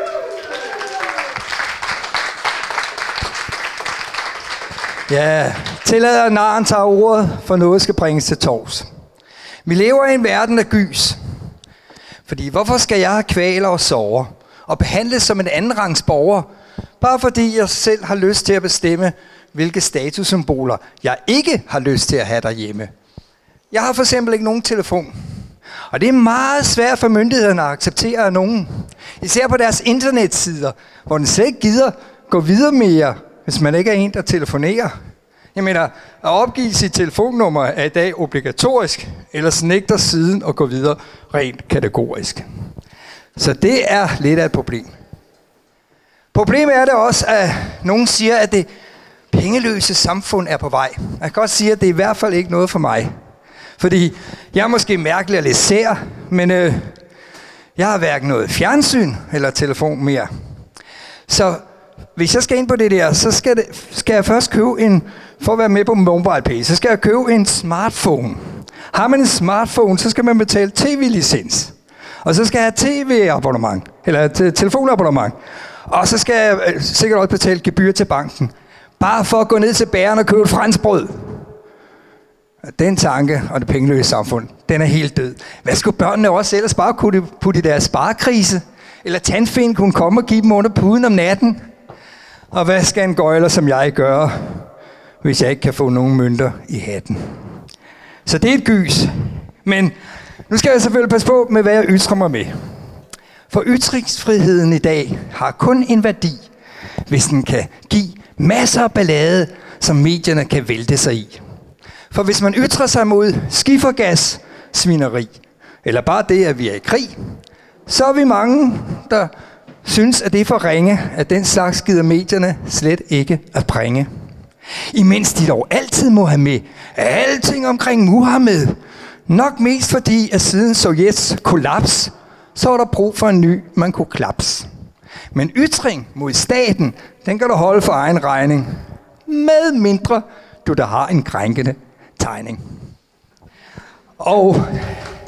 Ja, tillader naren tager ordet, for noget skal bringes til tors. Vi lever i en verden af gys. Fordi hvorfor skal jeg have kvaler og sorger og behandles som en andenrangs borger, bare fordi jeg selv har lyst til at bestemme, hvilke statussymboler jeg ikke har lyst til at have derhjemme. Jeg har for eksempel ikke nogen telefon. Og det er meget svært for myndighederne at acceptere af nogen. Især på deres internetsider, hvor den slet ikke gider gå videre mere, hvis man ikke er en, der telefonerer. Jeg mener, at opgive sit telefonnummer er i dag obligatorisk, ellers nægter siden at gå videre rent kategorisk. Så det er lidt af et problem. Problemet er det også, at nogen siger, at det pengeløse samfund er på vej. Jeg kan godt sige, at det er i hvert fald ikke noget for mig. Fordi jeg er måske mærkelig og lidt sær, men øh, jeg har hverken noget fjernsyn eller telefon mere. Så hvis jeg skal ind på det der, så skal, det, skal jeg først købe en, for at være med på MobilePay, så skal jeg købe en smartphone. Har man en smartphone, så skal man betale tv-licens. Og så skal jeg have tv-abonnement, eller telefonabonnement. Og så skal jeg sikkert også betale gebyr til banken. Bare for at gå ned til bageren og købe et franskbrød. Den tanke og det pengeløse samfund, den er helt død. Hvad skulle børnene også ellers bare kunne putte i deres sparekrise? Eller tandfen kunne komme og give dem under puden om natten? Og hvad skal en gøjler som jeg gøre, hvis jeg ikke kan få nogen mønter i hatten? Så det er et gys. Men nu skal jeg selvfølgelig passe på med, hvad jeg ytrer mig med. For ytringsfriheden i dag har kun en værdi, hvis den kan give masser af ballade, som medierne kan vælte sig i. For hvis man ytrer sig mod skifergas, svineri, eller bare det, at vi er i krig, så er vi mange, der synes, at det er for ringe, at den slags gider medierne slet ikke at bringe. Imens de dog altid må have med alting omkring Muhammed. Nok mest fordi, at siden Sovjets kollaps, så er der brug for en ny, man kunne klaps. Men ytring mod staten, den kan du holde for egen regning. Med mindre du der har en krænkende tegning. Og,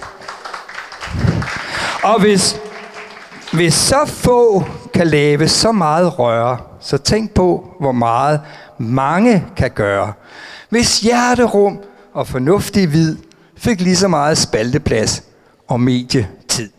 og hvis, hvis så få kan lave så meget røre, så tænk på, hvor meget mange kan gøre. Hvis hjerterum og fornuftig vid fik lige så meget spalteplads og medietid.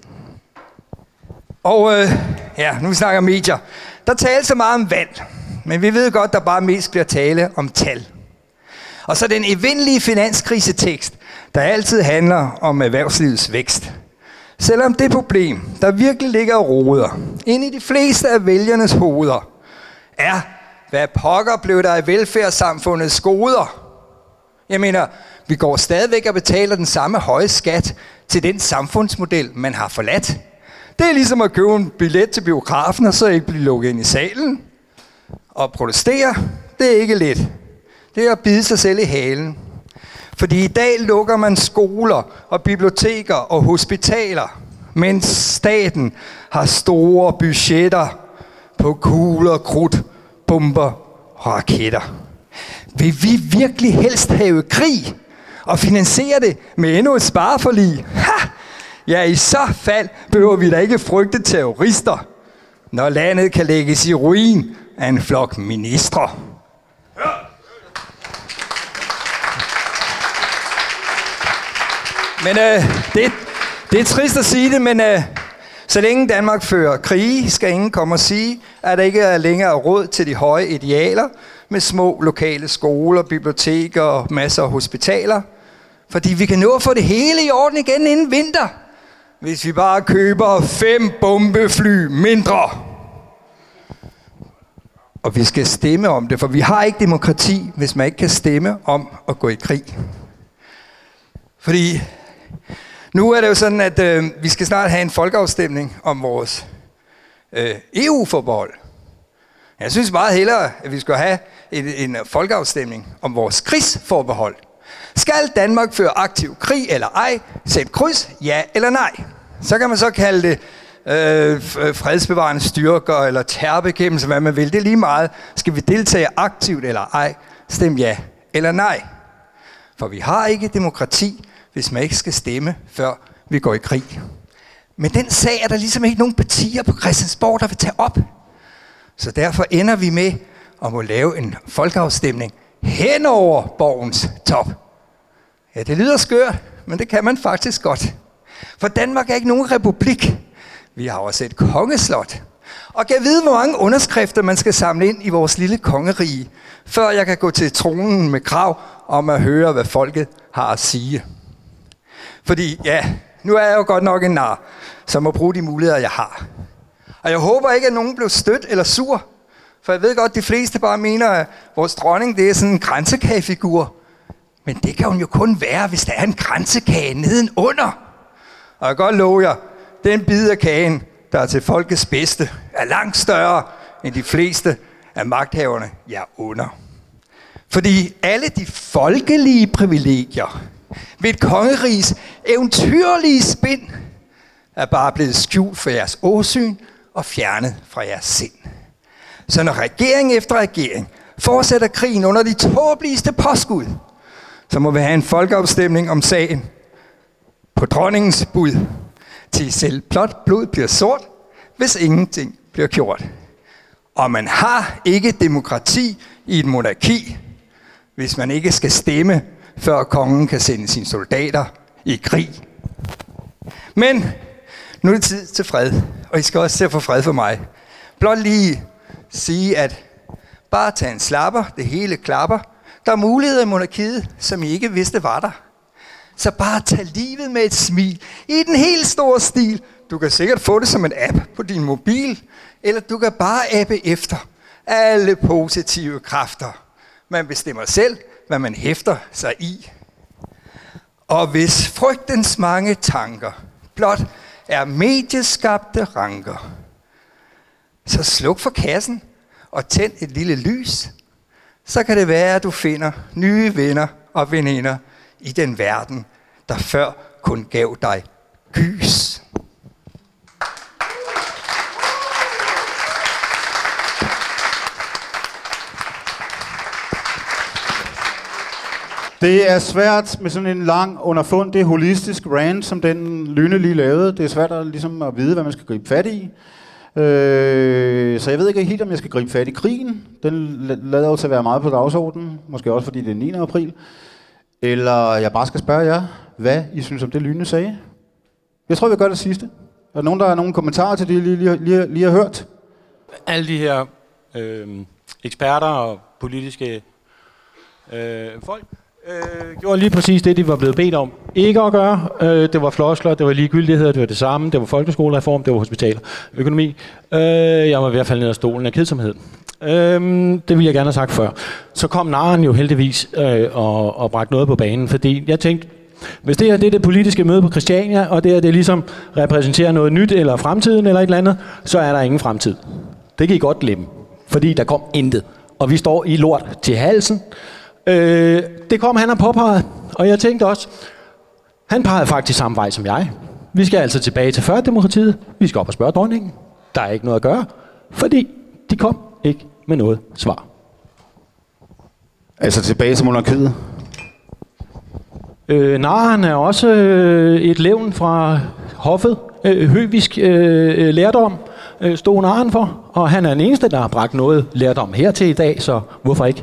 Og øh, ja, nu snakker medier. Der tales så meget om valg, men vi ved godt, der bare mest bliver tale om tal. Og så den evindelige finanskrisetekst, der altid handler om erhvervslivets vækst. Selvom det problem, der virkelig ligger og roder ind i de fleste af vælgernes hoveder, er, hvad pokker blev der i velfærdssamfundets goder? Jeg mener, Vi går stadigvæk og betaler den samme høje skat til den samfundsmodel, man har forladt. Det er ligesom at købe en billet til biografen, og så ikke blive lukket ind i salen. Og protestere, det er ikke let. Det er at bide sig selv i halen. Fordi i dag lukker man skoler og biblioteker og hospitaler, mens staten har store budgetter på kugler, krudt, bomber og raketter. Vil vi virkelig helst have krig og finansiere det med endnu et spareforlig? Ha! Ja, i så fald behøver vi da ikke frygte terrorister, når landet kan lægges i ruin af en flok ministre. Men øh, det, det er trist at sige det, men øh, så længe Danmark fører krige, skal ingen komme og sige, at der ikke er længere råd til de høje idealer med små lokale skoler, biblioteker og masser af hospitaler. Fordi vi kan nå at få det hele i orden igen inden vinter, hvis vi bare køber fem bombefly mindre. Og vi skal stemme om det, for vi har ikke demokrati, hvis man ikke kan stemme om at gå i krig. Fordi nu er det jo sådan, at øh, vi skal snart have en folkeafstemning om vores øh, E U-forbehold. Jeg synes meget hellere, at vi skal have en, en folkeafstemning om vores krigsforbehold. Skal Danmark føre aktiv krig eller ej? Sæt kryds, ja eller nej. Så kan man så kalde det øh, fredsbevarende styrker eller terrorbekæmpelse, hvad man vil. Det er lige meget. Skal vi deltage aktivt eller ej? Stem ja eller nej. For vi har ikke demokrati, hvis man ikke skal stemme, før vi går i krig. Men den sag er der ligesom ikke nogen partier på Christiansborg, der vil tage op. Så derfor ender vi med at må lave en folkeafstemning hen over borgens top. Ja, det lyder skørt, men det kan man faktisk godt. For Danmark er ikke nogen republik. Vi har også et kongeslot. Og kan vide, hvor mange underskrifter man skal samle ind i vores lille kongerige, før jeg kan gå til tronen med krav om at høre, hvad folket har at sige. Fordi, ja, nu er jeg jo godt nok en nar, som må bruge de muligheder, jeg har. Og jeg håber ikke, at nogen blev stødt eller sur. For jeg ved godt, at de fleste bare mener, at vores dronning, det er sådan en kransekagefigur. Men det kan hun jo kun være, hvis der er en kransekage nedenunder. Og jeg kan godt love jer, den bid af kagen, der er til folkets bedste, er langt større end de fleste af magthaverne, jeg under. Fordi alle de folkelige privilegier ved et kongeriges eventyrlige spind er bare blevet skjult for jeres åsyn og fjernet fra jeres sind. Så når regering efter regering fortsætter krigen under de tåbeligste påskud, så må vi have en folkeafstemning om sagen på dronningens bud, til selv blot blod bliver sort, hvis ingenting bliver gjort. Og man har ikke demokrati i et monarki, hvis man ikke skal stemme, før kongen kan sende sine soldater i krig. Men nu er det tid til fred, og I skal også til at få fred for mig. Blot lige sige, at bare tag en slapper, det hele klapper. Der er muligheder i monarkiet, som I ikke vidste var der. Så bare tag livet med et smil i den helt store stil. Du kan sikkert få det som en app på din mobil, eller du kan bare appe efter alle positive kræfter. Man bestemmer selv, hvad man hæfter sig i. Og hvis frygtens mange tanker blot er medieskabte ranker, så sluk for kassen og tænd et lille lys. Så kan det være, at du finder nye venner og veninder i den verden, der før kun gav dig gys. Det er svært med sådan en lang, underfundig, holistisk rant, som den Lyne lige lavede. Det er svært at, ligesom, at vide, hvad man skal gribe fat i. Øh, så jeg ved ikke helt, om jeg skal gribe fat i krigen. Den lader jo til at være meget på dagsordenen. Måske også, fordi det er niende april. Eller jeg bare skal spørge jer, hvad I synes om det, Lyne sagde. Jeg tror, vi gør det sidste. Er der nogen, der har nogle kommentarer til det, I lige, lige, lige, lige har hørt? Alle de her øh, eksperter og politiske øh, folk øh, gjorde lige præcis det, de var blevet bedt om ikke at gøre. Øh, det var floskler, det var ligegyldigheder, det var det samme, det var folkeskolereform, det var hospitaler, økonomi. Øh, jeg var i hvert fald ned af stolen af kedsomhed. Øhm, det ville jeg gerne have sagt før. Så kom narren jo heldigvis øh, og, og bragte noget på banen, fordi jeg tænkte, hvis det her det er det politiske møde på Christiania, og det her det ligesom repræsenterer noget nyt eller fremtiden eller et eller andet, så er der ingen fremtid. Det kan I godt glemme, fordi der kom intet. Og vi står i lort til halsen. Øh, det kom han og påpegede, og jeg tænkte også, han pegede faktisk samme vej som jeg. Vi skal altså tilbage til før demokratiet. Vi skal op og spørge dronningen. Der er ikke noget at gøre, fordi de kom ikke med noget svar. Altså tilbage til monarkiet? Øh, narren er også øh, et levn fra hoffet. Øh, høvisk øh, lærdom øh, stod narren for, og han er den eneste, der har bragt noget lærdom her til i dag, så hvorfor ikke?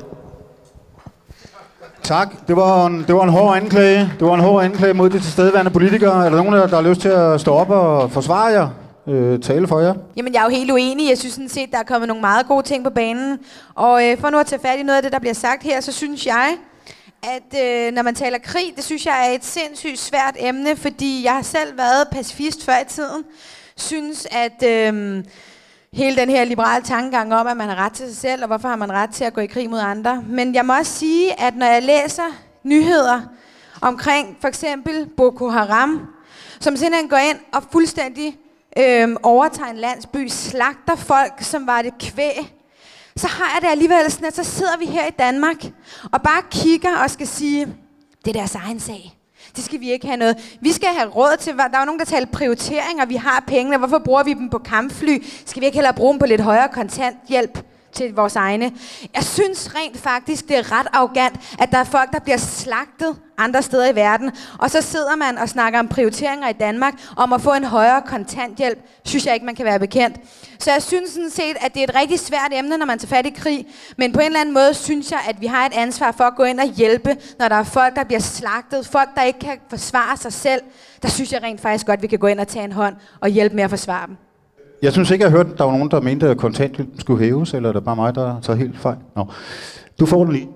Tak. Det var en, det var en hård anklage. Det var en hård anklage mod de tilstedeværende politikere. Er der nogen, der, der har lyst til at stå op og forsvare jer? Øh, tale for jer? Jamen, jeg er jo helt uenig. Jeg synes sådan set, der er kommet nogle meget gode ting på banen. Og øh, for nu at tage fat i noget af det, der bliver sagt her, så synes jeg, at øh, når man taler krig, det synes jeg er et sindssygt svært emne, fordi jeg har selv været pacifist før i tiden. Synes, at øh, hele den her liberale tankegang om, at man har ret til sig selv, og hvorfor har man ret til at gå i krig mod andre. Men jeg må også sige, at når jeg læser nyheder omkring for eksempel Boko Haram, som simpelthen går ind og fuldstændig Øhm, overtager en landsby, slagter folk, som var det kvæg, så har jeg det alligevel sådan, at så sidder vi her i Danmark og bare kigger og skal sige, det er deres egen sag. Det skal vi ikke have noget. Vi skal have råd til, der er jo nogen, der taler prioriteringer, vi har pengene, hvorfor bruger vi dem på kampfly? Skal vi ikke hellere bruge dem på lidt højere kontanthjælp til vores egne? Jeg synes rent faktisk, det er ret arrogant, at der er folk, der bliver slagtet andre steder i verden, og så sidder man og snakker om prioriteringer i Danmark, om at få en højere kontanthjælp, synes jeg ikke, man kan være bekendt. Så jeg synes sådan set, at det er et rigtig svært emne, når man tager fat i krig, men på en eller anden måde synes jeg, at vi har et ansvar for at gå ind og hjælpe, når der er folk, der bliver slagtet, folk, der ikke kan forsvare sig selv. Der synes jeg rent faktisk godt, at vi kan gå ind og tage en hånd og hjælpe med at forsvare dem. Jeg synes ikke, jeg har hørt, at der var nogen, der mente, at kontanthjælpen skulle hæves, eller er det bare mig, der tager helt fejl? Nå. Du får den lige.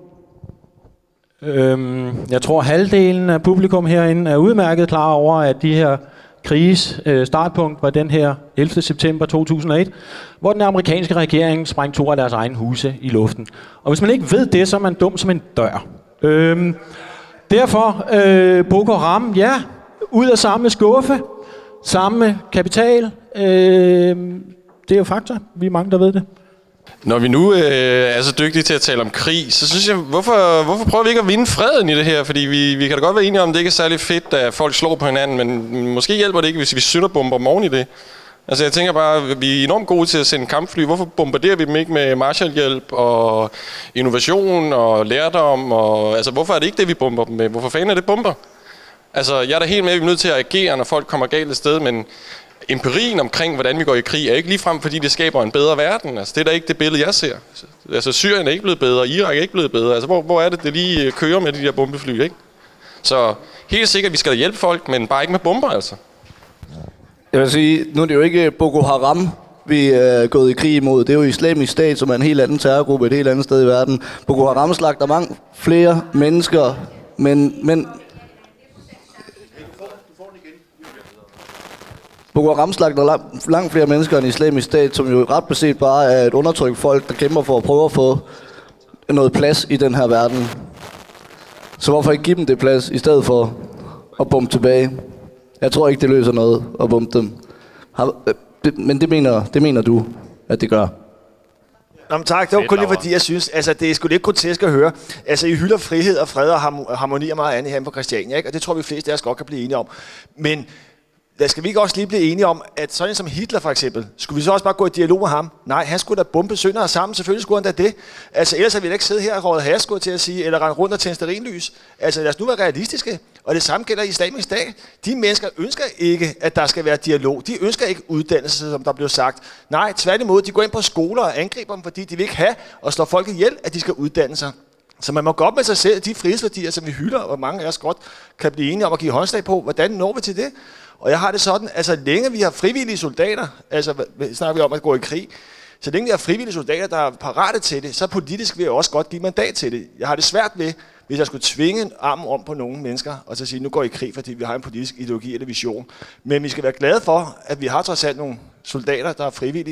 Øhm, jeg tror, halvdelen af publikum herinde er udmærket klar over, at de her kriges øh, startpunkt var den her ellevte september to tusind og et, hvor den amerikanske regering sprængte to af deres egne huse i luften. Og hvis man ikke ved det, så er man dum som en dør. Øhm, derfor, øh, Boko Haram, ja, ud af samme skuffe, samme kapital. Øh, det er jo fakta. Vi er mange, der ved det. Når vi nu øh, er så dygtige til at tale om krig, så synes jeg, hvorfor, hvorfor prøver vi ikke at vinde freden i det her? Fordi vi, vi kan da godt være enige om, at det ikke er særlig fedt, at folk slår på hinanden, men måske hjælper det ikke, hvis vi sønderbomber dem oven i det. Altså jeg tænker bare, at vi er enormt gode til at sende kampfly. Hvorfor bombarderer vi dem ikke med Marshallhjælp og innovation og lærdom? Og, altså hvorfor er det ikke det, vi bomber dem med? Hvorfor fanden er det bomber? Altså jeg er da helt med, at vi er nødt til at agere, når folk kommer galt et sted, men empirien omkring, hvordan vi går i krig, er ikke ligefrem, fordi det skaber en bedre verden. Altså, det er da ikke det billede, jeg ser. Altså, Syrien er ikke blevet bedre, Irak er ikke blevet bedre. Altså, hvor, hvor er det, det lige kører med de der bombefly, ikke? Så helt sikkert, vi skal da hjælpe folk, men bare ikke med bomber, altså. Jeg vil sige, nu er det jo ikke Boko Haram, vi er gået i krig imod. Det er jo Islamisk Stat, som er en helt anden terrorgruppe et helt andet sted i verden. Boko Haram slagter mange flere mennesker, men... men Boko Haram slagter langt, langt flere mennesker end Islamisk Stat, som jo ret beset bare er et undertrykt folk, der kæmper for at prøve at få noget plads i den her verden. Så hvorfor ikke give dem det plads, i stedet for at bombe tilbage? Jeg tror ikke, det løser noget at bombe dem. Men det mener, det mener du, at det gør. Nå, men tak. Det var kun lige fordi, jeg synes, altså det er sgu lidt grotesk at høre. Altså, I hylder frihed og fred og harmoni og meget andet her på Christiania, ikke? Og det tror vi fleste af os godt kan blive enige om. Men skal vi ikke også lige blive enige om, at sådan som Hitler for eksempel, skulle vi så også bare gå i dialog med ham? Nej, han skulle da bombe sønder og sammen. Selvfølgelig skulle han da det. Altså, ellers har vi da ikke siddet her og rådet herreskud til at sige, eller rende rundt og tænde stearinlys. Altså, lad os nu være realistiske. Og det samme gælder i Islamisk Stat. De mennesker ønsker ikke, at der skal være dialog. De ønsker ikke uddannelse, som der blev sagt. Nej, tværtimod, de går ind på skoler og angriber dem, fordi de vil ikke have og slår folk ihjel, at de skal uddanne sig. Så man må gå op med sig selv, de frihedsværdier, som vi hylder, og mange af os godt kan blive enige om at give håndslag på. Hvordan når vi til det? Og jeg har det sådan, altså længe vi har frivillige soldater, altså snakker vi om at gå i krig, så længe vi har frivillige soldater, der er parate til det, så politisk vil jeg også godt give mandat til det. Jeg har det svært ved, hvis jeg skulle tvinge en arm om på nogle mennesker, og så sige, nu går I krig, fordi vi har en politisk ideologi eller vision. Men vi skal være glade for, at vi har trods alt nogle soldater, der er frivillige,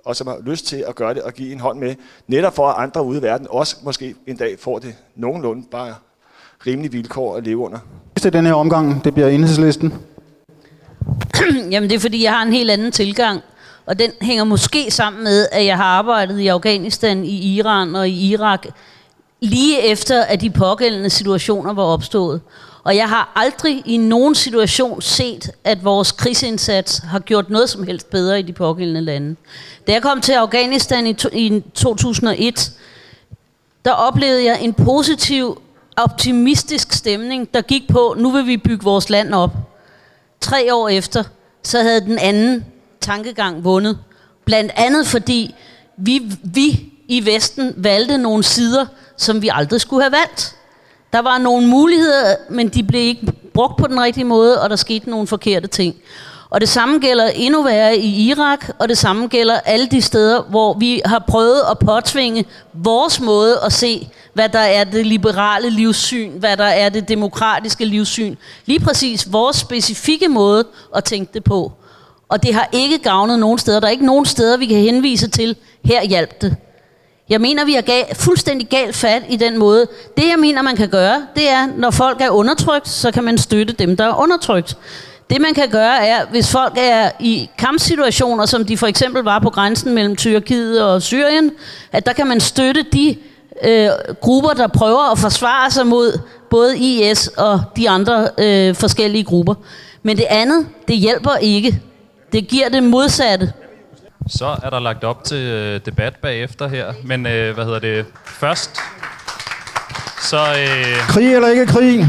og som har lyst til at gøre det og give en hånd med, netop for at andre ude i verden også måske en dag får det nogenlunde bare rimelige vilkår at leve under. Det den her omgang, det bliver Enhedslisten. Jamen det er fordi, jeg har en helt anden tilgang, og den hænger måske sammen med, at jeg har arbejdet i Afghanistan, i Iran og i Irak, lige efter at de pågældende situationer var opstået. Og jeg har aldrig i nogen situation set, at vores krigsindsats har gjort noget som helst bedre i de pågældende lande. Da jeg kom til Afghanistan i, to, i to tusind og et, der oplevede jeg en positiv, optimistisk stemning, der gik på, nu vil vi bygge vores land op. Tre år efter, så havde den anden tankegang vundet. Blandt andet fordi vi, vi i Vesten valgte nogle sider, som vi aldrig skulle have valgt. Der var nogle muligheder, men de blev ikke brugt på den rigtige måde, og der skete nogle forkerte ting. Og det samme gælder endnu værre i Irak, og det samme gælder alle de steder, hvor vi har prøvet at påtvinge vores måde at se, hvad der er det liberale livssyn, hvad der er det demokratiske livssyn. Lige præcis vores specifikke måde at tænke det på. Og det har ikke gavnet nogen steder. Der er ikke nogen steder, vi kan henvise til, her hjalp det. Jeg mener, vi har gal, fuldstændig galt fat i den måde. Det, jeg mener, man kan gøre, det er, når folk er undertrykt, så kan man støtte dem, der er undertrykt. Det, man kan gøre, er, hvis folk er i kampsituationer, som de for eksempel var på grænsen mellem Tyrkiet og Syrien, at der kan man støtte de øh, grupper, der prøver at forsvare sig mod både I S og de andre øh, forskellige grupper. Men det andet, det hjælper ikke. Det giver det modsatte. Så er der lagt op til øh, debat bagefter her, men øh, hvad hedder det, først, så... Øh, krig eller ikke krig?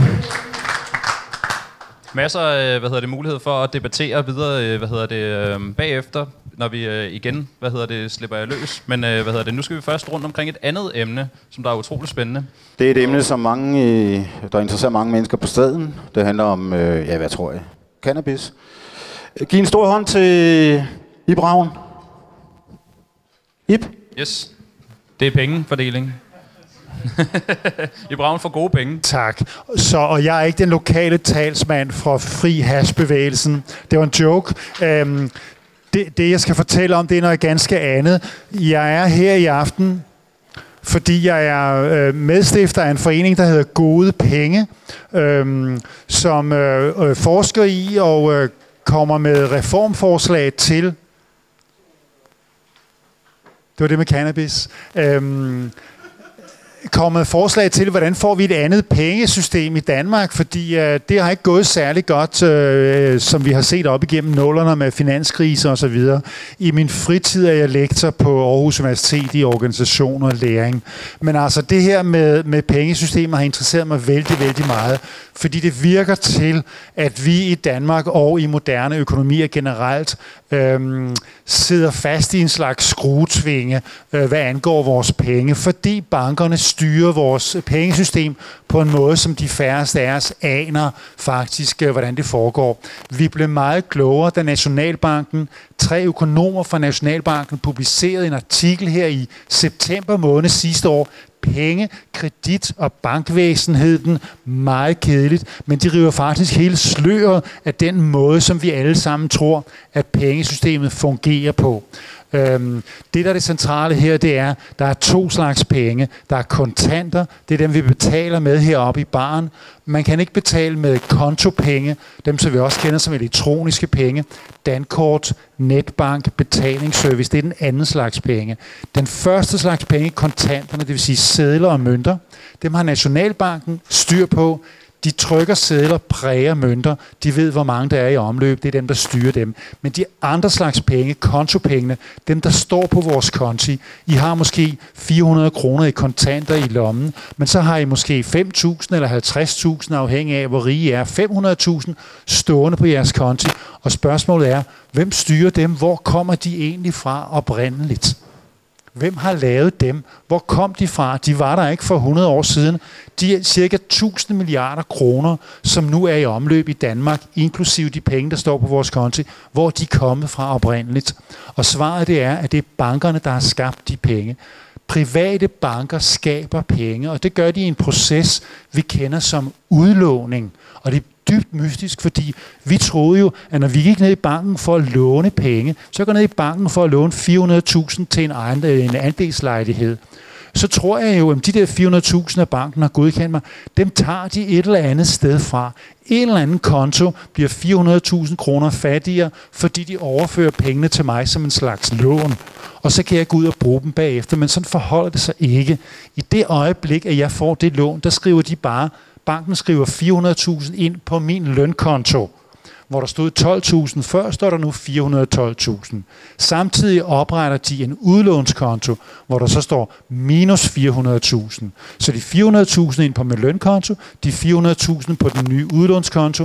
Masser af, hvad hedder det, mulighed for at debattere videre, øh, hvad hedder det, øh, bagefter, når vi øh, igen, hvad hedder det, slipper jeg løs. Men øh, hvad hedder det, nu skal vi først rundt omkring et andet emne, som der er utroligt spændende. Det er et emne, som mange, øh, der interesserer mange mennesker på staden. Det handler om, øh, ja, hvad tror jeg, cannabis. Giv en stor hånd til Ib Ravn. Ib? Yes. Det er pengefordeling. Ib Ravn får gode penge. Tak. Så, og jeg er ikke den lokale talsmand fra Fri Hash-bevægelsen. Det var en joke. Øhm, det, det, jeg skal fortælle om, det er noget ganske andet. Jeg er her i aften, fordi jeg er øh, medstifter af en forening, der hedder Gode Penge, øh, som øh, øh, forsker i og øh, kommer med reformforslag til. Det var det med cannabis. Øhm, kommet forslag til, hvordan får vi et andet pengesystem i Danmark, fordi øh, det har ikke gået særlig godt, øh, som vi har set op igennem nullerne med finanskriser og så videre. I min fritid er jeg lektor på Aarhus Universitet i organisation og læring. Men altså det her med, med pengesystemet har interesseret mig vældig, vældig meget, fordi det virker til, at vi i Danmark og i moderne økonomier generelt øhm, sidder fast i en slags skruetvinge, øh, hvad angår vores penge, fordi bankerne styrer vores pengesystem på en måde, som de færreste af os aner faktisk, øh, hvordan det foregår. Vi blev meget klogere, da Nationalbanken, tre økonomer fra Nationalbanken, publicerede en artikel her i september måned sidste år. Penge, kredit og bankvæsen hed den, meget kedeligt, men de river faktisk hele sløret af den måde, som vi alle sammen tror, at pengesystemet fungerer på. Øhm, det, der er det centrale her, det er, der er to slags penge. Der er kontanter, det er dem, vi betaler med heroppe i baren. Man kan ikke betale med kontopenge, dem som vi også kender som elektroniske penge. Dankort, netbank, betalingsservice, det er den anden slags penge. Den første slags penge, kontanterne, det vil sige sedler og mønter, dem har Nationalbanken styr på. De trykker sedler, præger mønter. De ved, hvor mange der er i omløb. Det er dem, der styrer dem. Men de andre slags penge, kontopengene, dem, der står på vores konti, I har måske fire hundrede kroner i kontanter i lommen, men så har I måske fem tusind eller halvtreds tusind, afhængig af, hvor rige I er. fem hundrede tusind stående på jeres konti. Og spørgsmålet er, hvem styrer dem? Hvor kommer de egentlig fra oprindeligt? Hvem har lavet dem? Hvor kom de fra? De var der ikke for hundrede år siden. De er cirka tusind milliarder kroner, som nu er i omløb i Danmark, inklusive de penge, der står på vores konti. Hvor er de kommet fra oprindeligt? Og svaret det er, at det er bankerne, der har skabt de penge. Private banker skaber penge, og det gør de i en proces, vi kender som udlåning. Og det er dybt mystisk, fordi vi troede jo, at når vi gik ned i banken for at låne penge, så går ned i banken for at låne fire hundrede tusind til en, egen, en andelslejlighed. Så tror jeg jo, at de der fire hundrede tusind af banken har godkendt mig, dem tager de et eller andet sted fra. En eller anden konto bliver fire hundrede tusind kroner fattigere, fordi de overfører pengene til mig som en slags lån. Og så kan jeg gå ud og bruge dem bagefter, men sådan forholder det sig ikke. I det øjeblik, at jeg får det lån, der skriver de bare, banken skriver fire hundrede tusind ind på min lønkonto. Hvor der stod tolv tusind før, står der nu fire hundrede og tolv tusind. Samtidig opretter de en udlånskonto, hvor der så står minus fire hundrede tusind. Så de fire hundrede tusind ind på min lønkonto, de fire hundrede tusind på den nye udlånskonto.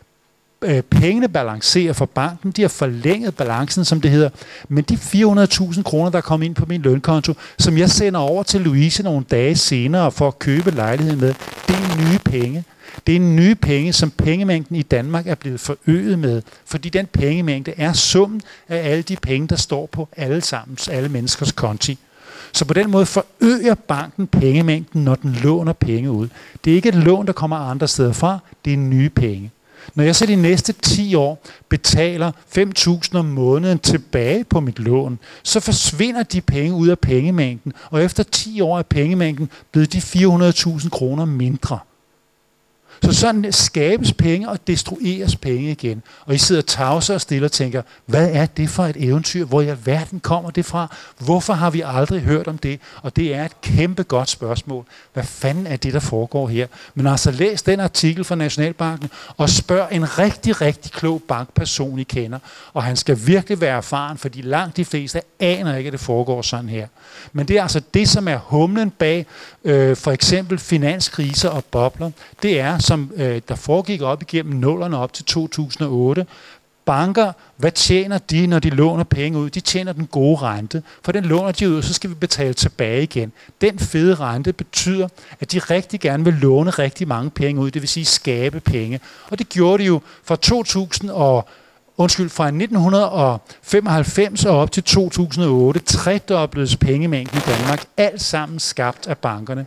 Pengene balancerer for banken, de har forlænget balancen, som det hedder, men de fire hundrede tusind kroner, der kommer ind på min lønkonto, som jeg sender over til Louise nogle dage senere for at købe lejligheden med, det er nye penge. Det er nye penge, som pengemængden i Danmark er blevet forøget med, fordi den pengemængde er summen af alle de penge, der står på alle sammens, alle menneskers konti. Så på den måde forøger banken pengemængden, når den låner penge ud. Det er ikke et lån, der kommer andre steder fra, det er nye penge. Når jeg så de næste ti år betaler fem tusind om måneden tilbage på mit lån, så forsvinder de penge ud af pengemængden, og efter ti år er pengemængden blevet de fire hundrede tusind kroner mindre. Så sådan skabes penge og destrueres penge igen. Og I sidder tavse og stille og tænker, hvad er det for et eventyr? Hvor i alverden kommer det fra? Hvorfor har vi aldrig hørt om det? Og det er et kæmpe godt spørgsmål. Hvad fanden er det, der foregår her? Men altså læs den artikel fra Nationalbanken og spørg en rigtig, rigtig klog bankperson, I kender. Og han skal virkelig være erfaren, fordi langt de fleste aner ikke, at det foregår sådan her. Men det er altså det, som er humlen bag øh, for eksempel finanskriser og bobler. Det er, som øh, der foregik op igennem nullerne op til to tusind og otte. Banker, hvad tjener de, når de låner penge ud? De tjener den gode rente. For den låner de ud, så skal vi betale tilbage igen. Den fede rente betyder, at de rigtig gerne vil låne rigtig mange penge ud, det vil sige skabe penge. Og det gjorde de jo fra to tusind og Undskyld, fra nitten femoghalvfems og op til to tusind og otte tredobledes pengemængden i Danmark, alt sammen skabt af bankerne.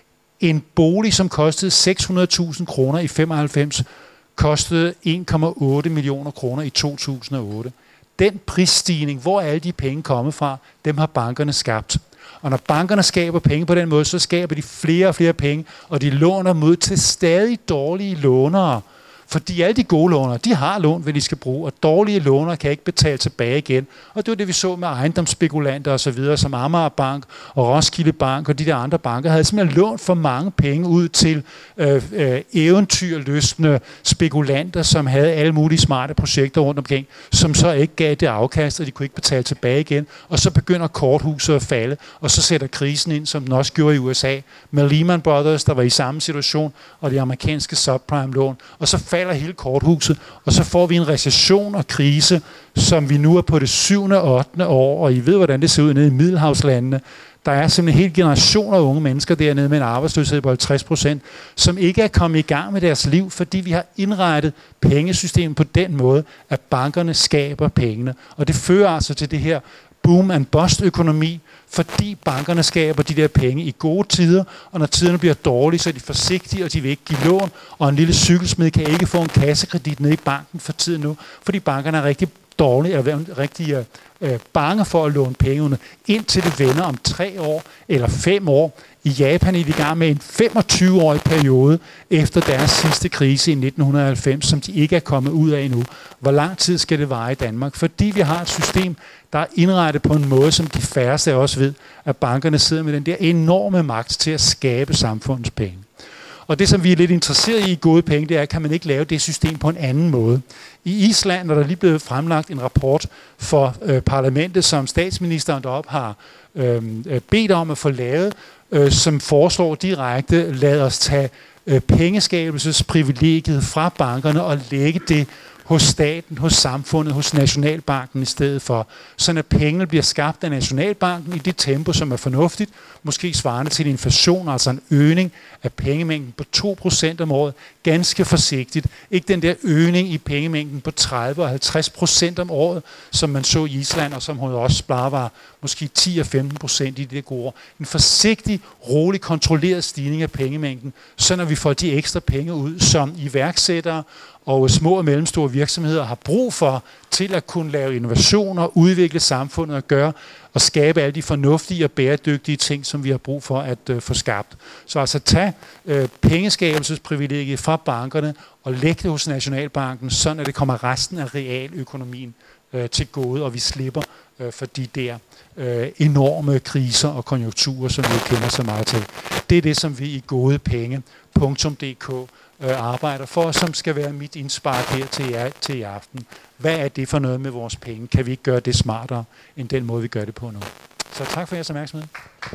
En bolig, som kostede seks hundrede tusind kroner i femoghalvfems, kostede en komma otte millioner kroner i to tusind og otte. Den prisstigning, hvor alle de penge kommer fra, dem har bankerne skabt. Og når bankerne skaber penge på den måde, så skaber de flere og flere penge, og de låner mod til stadig dårlige lånere. Fordi alle de gode lånere, de har lån, hvad de skal bruge, og dårlige lånere kan ikke betale tilbage igen. Og det var det, vi så med ejendomsspekulanter osv., som Amager Bank og Roskilde Bank og de der andre banker, havde simpelthen lånt for mange penge ud til øh, øh, eventyrlystne spekulanter, som havde alle mulige smarte projekter rundt omkring, som så ikke gav det afkast, og de kunne ikke betale tilbage igen. Og så begynder korthuset at falde, og så sætter krisen ind, som den også gjorde i U S A, med Lehman Brothers, der var i samme situation, og de amerikanske subprime-lån, og så falder hele korthuset, og så får vi en recession og krise, som vi nu er på det syvende og ottende år, og I ved, hvordan det ser ud nede i Middelhavslandene. Der er simpelthen en hel generation af unge mennesker dernede med en arbejdsløshed på halvtreds procent, som ikke er kommet i gang med deres liv, fordi vi har indrettet pengesystemet på den måde, at bankerne skaber pengene. Og det fører altså til det her boom and bust økonomi, fordi bankerne skaber de der penge i gode tider, og når tiderne bliver dårlige, så er de forsigtige, og de vil ikke give lån, og en lille cykelsmed kan ikke få en kassekredit nede i banken for tiden nu, fordi bankerne er rigtig dårlige, er rigtig øh, bange for at låne pengene, indtil det vender om tre år eller fem år. I Japan er de i gang med en femogtyve-årig periode efter deres sidste krise i nitten halvfems, som de ikke er kommet ud af endnu. Hvor lang tid skal det vare i Danmark? Fordi vi har et system, der er indrettet på en måde, som de færreste af os ved, at bankerne sidder med den der enorme magt til at skabe samfundets penge. Og det, som vi er lidt interesseret i i gode penge, det er, kan man ikke lave det system på en anden måde. I Island er der lige blevet fremlagt en rapport for øh, parlamentet, som statsministeren deroppe har øh, bedt om at få lavet, øh, som foreslår direkte, lad os tage øh, pengeskabelsesprivilegiet fra bankerne og lægge det hos staten, hos samfundet, hos Nationalbanken i stedet for, sådan at pengene bliver skabt af Nationalbanken i det tempo, som er fornuftigt, måske svarende til inflation, altså en øgning af pengemængden på to procent om året, ganske forsigtigt. Ikke den der øgning i pengemængden på tredive og halvtreds procent om året, som man så i Island, og som hos os bare var måske ti og femten procent i det gode år. En forsigtig, rolig, kontrolleret stigning af pengemængden, så når vi får de ekstra penge ud, som iværksættere og små og mellemstore virksomheder har brug for til at kunne lave innovationer, udvikle samfundet og gøre og skabe alle de fornuftige og bæredygtige ting, som vi har brug for at øh, få skabt. Så altså tag øh, pengeskabelsesprivilegiet fra bankerne og læg det hos Nationalbanken, sådan at det kommer resten af realøkonomien øh, til gode, og vi slipper øh, for de der øh, enorme kriser og konjunkturer, som vi kender så meget til. Det er det, som vi i godepenge punktum d k arbejder for, som skal være mit indspark her til jer til i aften. Hvad er det for noget med vores penge? Kan vi ikke gøre det smartere, end den måde, vi gør det på nu? Så tak for jeres opmærksomhed.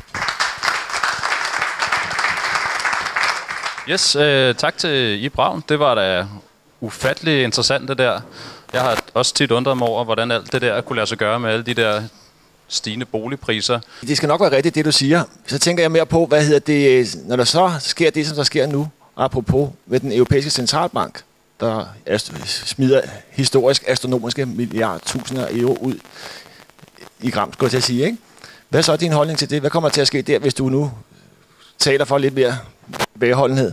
Yes, øh, tak til I Braun. Det var da ufattelig interessant det der. Jeg har også tit undret mig over, hvordan alt det der kunne lade sig gøre med alle de der stigende boligpriser. Det skal nok være rigtigt, det du siger. Så tænker jeg mere på, hvad hedder det, når der så sker det, som der sker nu, apropos med den europæiske centralbank, der smider historisk astronomiske milliarder tusinder euro ud i gram, skulle jeg til at sige, ikke? Hvad er så din holdning til det? Hvad kommer til at ske der, hvis du nu taler for lidt mere tilbageholdenhed?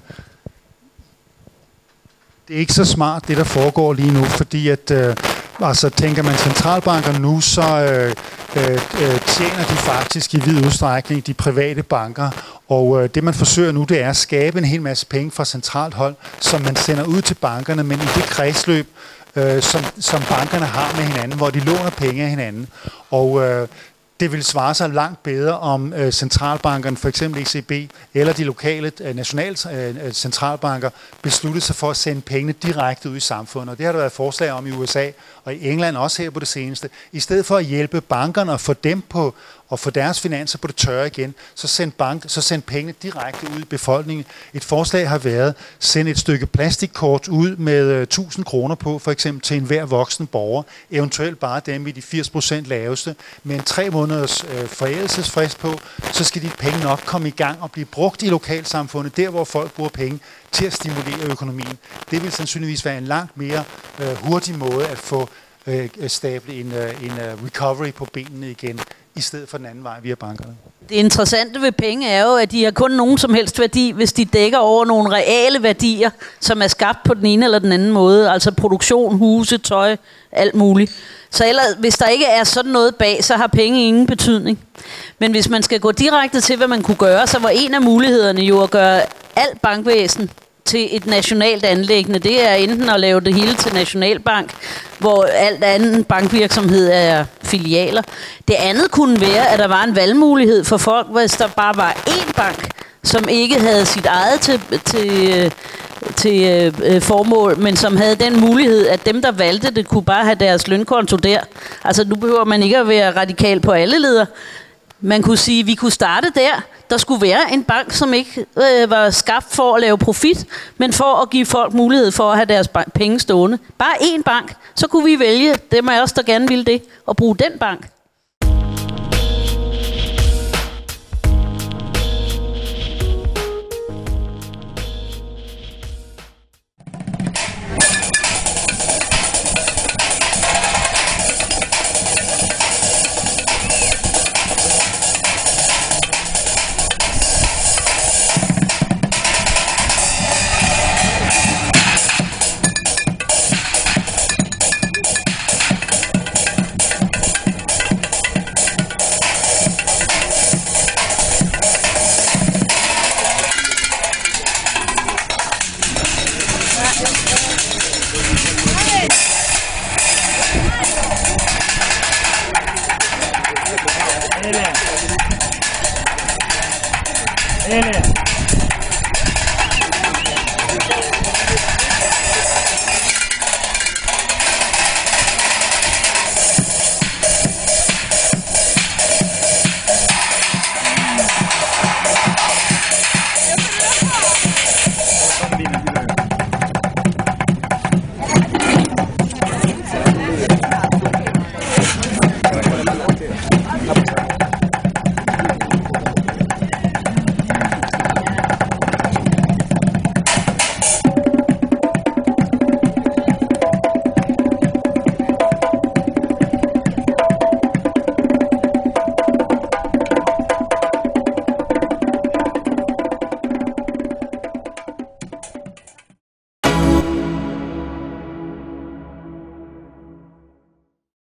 Det er ikke så smart, det der foregår lige nu, fordi at, øh, altså tænker man centralbanker nu, så øh, øh, tjener de faktisk i vid udstrækning de private banker. Og øh, det man forsøger nu, det er at skabe en hel masse penge fra centralt hold, som man sender ud til bankerne, men i det kredsløb, øh, som, som bankerne har med hinanden, hvor de låner penge af hinanden. Og øh, det vil svare sig langt bedre om øh, centralbankerne, for eksempel E C B, eller de lokale øh, nationale øh, centralbanker, besluttede sig for at sende pengene direkte ud i samfundet. Og det har der været forslag om i U S A og i England også her på det seneste. I stedet for at hjælpe bankerne og få dem på og få deres finanser på det tørre igen, så send, bank, så send pengene direkte ud i befolkningen. Et forslag har været, send et stykke plastikkort ud med tusind kroner på, for eksempel til enhver voksen borger, eventuelt bare dem i de firs procent laveste, med en tre måneders øh, forældelsesfrist på, så skal de penge nok komme i gang og blive brugt i lokalsamfundet, der hvor folk bruger penge, til at stimulere økonomien. Det vil sandsynligvis være en langt mere øh, hurtig måde at få øh, stablet en, øh, en øh, recovery på benene igen, i stedet for den anden vej via bankerne. Det interessante ved penge er jo, at de har kun nogen som helst værdi, hvis de dækker over nogle reale værdier, som er skabt på den ene eller den anden måde. Altså produktion, huse, tøj, alt muligt. Så ellers, hvis der ikke er sådan noget bag, så har penge ingen betydning. Men hvis man skal gå direkte til, hvad man kunne gøre, så var en af mulighederne jo at gøre alt bankvæsen til et nationalt anliggende. Det er enten at lave det hele til nationalbank, hvor alt anden bankvirksomhed er filialer. Det andet kunne være, at der var en valgmulighed for folk, hvis der bare var én bank, som ikke havde sit eget til, til, til øh, formål, men som havde den mulighed, at dem, der valgte det, kunne bare have deres lønkonto der. Altså nu behøver man ikke at være radikal på alle leder. Man kunne sige, at vi kunne starte der. Der skulle være en bank, som ikke øh, var skabt for at lave profit, men for at give folk mulighed for at have deres penge stående. Bare én bank, så kunne vi vælge dem af os, der gerne ville det, og bruge den bank. Ele.